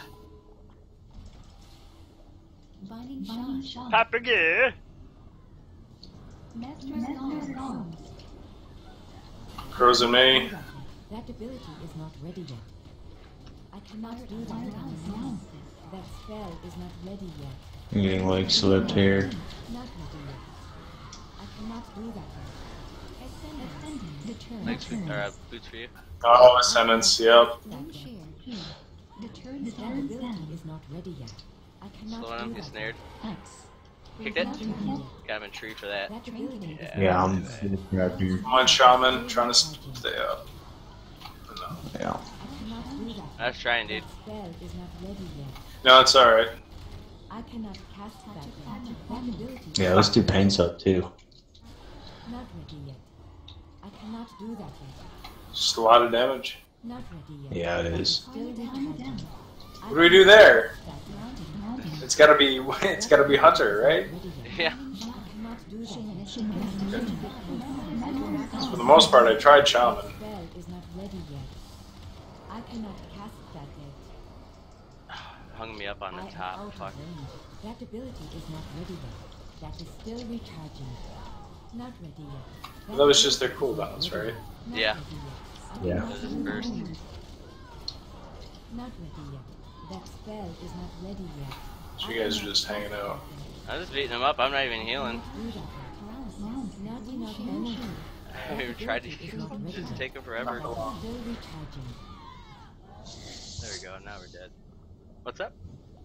Binding Binding shot. shot. Paprika! Master's Song. Crows and me. That ability is not ready yet. I cannot do that. Analysis. That spell is not ready yet. I'm getting like slipped here. Not ready yet. I cannot do that yet. Ascending. Return. Thanks, or, uh, boots for you. Oh, Ascendance, yep. That share. Here. Return The that turn ability stand. is not ready yet. I cannot Slow do him, that. he's snared. X. Kicked it. Not ready yet. Got him in tree for that. That ability is Yeah. Yeah, I'm right here. Come on, Shaman. Trying to stay up. No, Yeah. I cannot do that. I was trying, dude. That spell is not ready yet. no it's alright. I cannot cast that yet. That ability Yeah, let's do paints up too. not ready yet. I cannot do that yet. Just a lot of damage. Not ready yet. Yeah, it is. Still recharging. What do we do there? That mountain. It's gotta be, it's gotta be Hunter, right? Ready yet. Yeah. I cannot do that. For the most part, I tried Shaman. Spell is not ready yet. I cannot cast that yet. Hung me up on I the am top. out Fuck. of range. That ability is not ready yet. That is still recharging. Not ready yet. That was just their cooldowns, right? Not Yeah. ready yet. I Yeah. cannot That was his do burst. that. Not ready yet. That spell is not ready yet. So you guys are just hanging out. I'm just beating him up. I'm not even healing. Not enough energy. I tried to heal. Just taking forever. Still recharging. There we go. Now we're dead. What's up?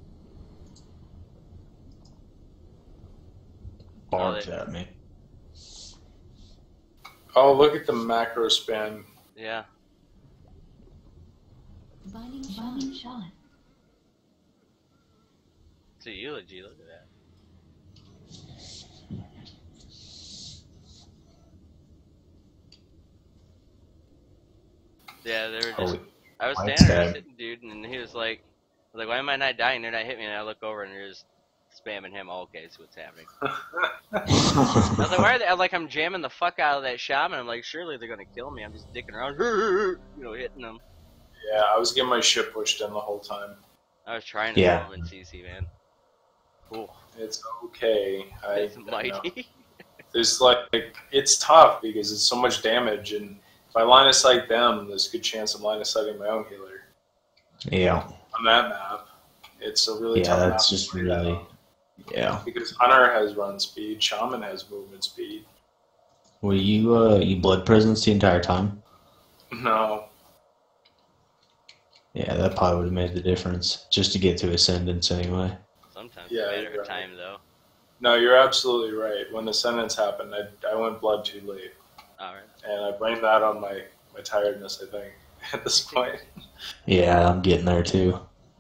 Barks Oh, they- at me. Oh, look at the macro span. Yeah. Binding shot. Binding shot. It's a eulogy. Look at that. Yeah, they were just. Holy I was White standing there Stag. sitting, dude, and he was like, I was like, why am I not dying? They're not hitting me. And I look over and they're just spamming him. Oh, okay, see what's happening. I was like, why are they? I'm like, I'm jamming the fuck out of that shaman. I'm like, surely they're gonna kill me. I'm just dicking around, you know, hitting them. Yeah, I was getting my shit pushed in the whole time. I was trying to Yeah. kill him in C C, man. Cool. It's okay. I, It's I know. mighty. There's like, it's tough because it's so much damage, and if I line of sight them, there's a good chance I'm line of sighting my own healer. Yeah. On that map, it's a really Yeah, tough map. that's to just play really. down. Yeah. Because Hunter has run speed, Shaman has movement speed. Were you uh you blood presence the entire time? No. Yeah, that probably would have made the difference just to get to ascendance anyway. Sometimes Yeah, it's a matter you're of right. time, though. No, you're absolutely right. When the sentence happened, I, I went blood too late. Alright. And I blame that on my, my tiredness, I think, at this point. Yeah, I'm getting there too.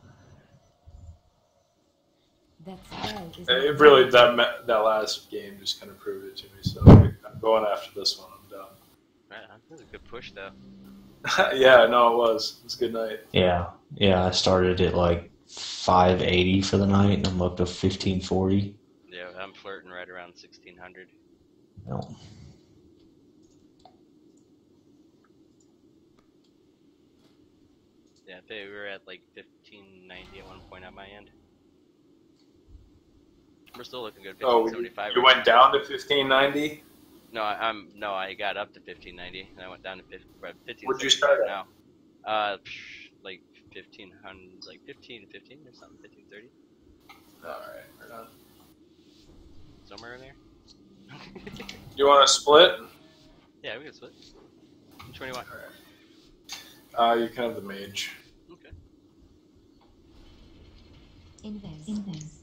That spell is It not really, ready. that ma- that last game just kind of proved it to me. So I'm going after this one. I'm done. Right, that was a good push, though. Yeah, no, it was. It was a good night. Yeah. Yeah, I started at like five eighty for the night and I'm up to fifteen forty. Yeah, I'm flirting right around sixteen hundred. No. Yeah, I think we were at like fifteen ninety at one point on my end. We're still looking good. Oh, fifteen you, seventy-five. you went down to fifteen ninety? No, I, I'm no, I got up to fifteen ninety, and I went down to fifteen. What'd you start at? now? Uh, psh, like fifteen hundred, like fifteen fifteen or something, fifteen thirty, Alright, right on. somewhere in there. You want to split? Yeah, we can split. Which one do you want? Uh, you can have the mage. Okay. Invest. Invest.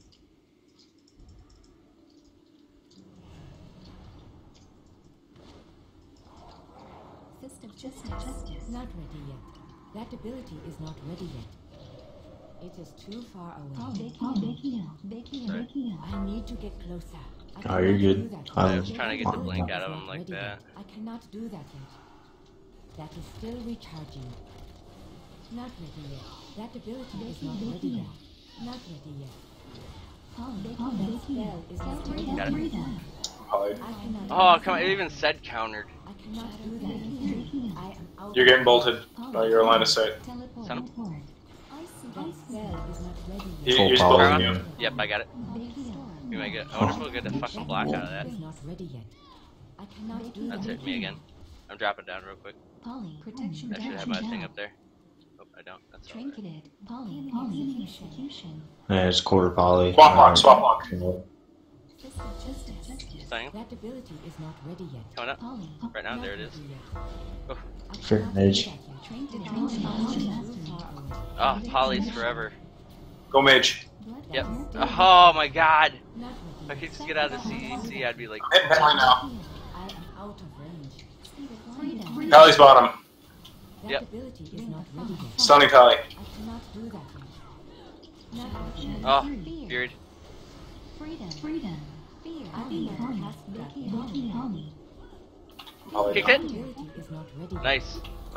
Fist of Justice. justice. Justice. Not ready yet. That ability is not ready yet. It is too far Oh, away. Becky, Becky, Becky, Sorry. Becky. I need to get closer. I Oh, you're cannot good. do that I I yet. was trying to get the That blink ability out of is him not like ready that. yet. I cannot do that yet. That is still recharging. Not ready yet. That ability is Becky, not Becky. ready yet. Not ready yet. Oh, Becky, That Becky. spell is not ready Freedom, Got it. freedom. Probably. I cannot. Oh, do come on! that. It even said countered. I cannot do that. Becky. I am out. You're of getting bolted. Oh, you're line of sight. Teleport. Son of- Teleport. I see. That spell is not ready He, yet. Full he's power. bolting you. Yep, I got it. Becky. We might get. I wonder if we'll get a fucking block out of that. Is not ready yet. I cannot do That's that. hit me again. I'm dropping down real quick. Polly. Protection I should have my thing up there. Oh, I don't. That's alright. Trinketed. Polly. Polly. Execution. Yeah, it's quarter poly. Swap lock, swap lock. Fist of justice. Justice. Stunning. That ability is not ready yet. Coming up. Polly. Right now, Not there it is. ready yet. Oh. I Fair cannot do edge. that yet. Trinketed. That is Polly. too far away. Oh, Polly's forever. Go mage. Blood Yep. vessels. Oh my god. Not If I ready could yet. just get out of the C E C, I'd be like. Hit Pally now. I am out of range. Speed of light. Freedom. Pally's bottom. That Yep. ability is not ready yet. Stunning Pally. I cannot do that yet. Not ready yet. Oh, Fear. feared. Freedom. Freedom. Fear. I Becky. cannot Polly. cast that Becky. yet. Becky. Polly. Pally Kick down. it. Ability is not ready yet. Nice.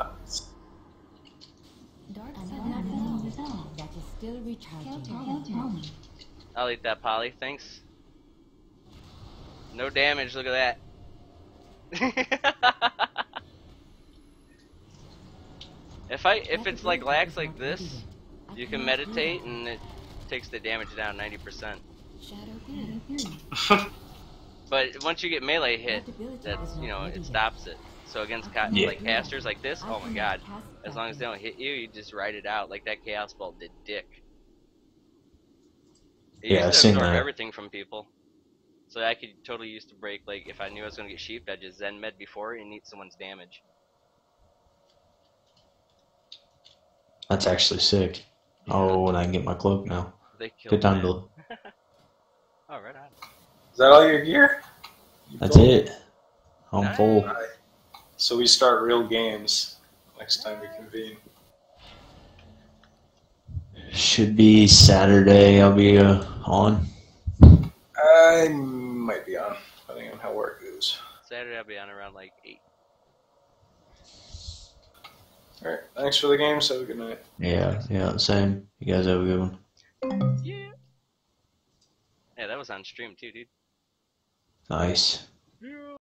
Dark I'm side. not Resolve. ready yet. Resolve. That is still recharging. Counter. Polly. I'll eat that, Polly. Thanks. No damage. Look at that. if I if That it's like ability lax is like not ready this, yet. I you can cannot do meditate that. and it takes the damage down ninety percent. Shadow Shadow theory. theory. But once you get melee hit, That ability that's is you not know ready it yet. stops it. So against ca Yeah. like casters like this, I oh my cannot god. cast As that long as they yet. don't hit you, you just ride it out like that chaos bolt did dick. It Yeah, I've used to seen absorb that. everything from people. So I could totally used to break, like, if I knew I was going to get sheeped, I'd just Zen Med before and eat someone's damage. That's actually sick. Oh, and I can get my cloak now. They killed Good time that. to. Oh, right on. Is that all your gear? You That's built- it. I'm Nice. full. Alright. So we start real games next time we convene. Should be Saturday. I'll be uh, on. I might be on, depending on how work goes. Saturday I'll be on around like eight. Alright, thanks for the games. Have a good night. Yeah, yeah, same. You guys have a good one. Yeah. Yeah, that was on stream too, dude. Nice. Yeah.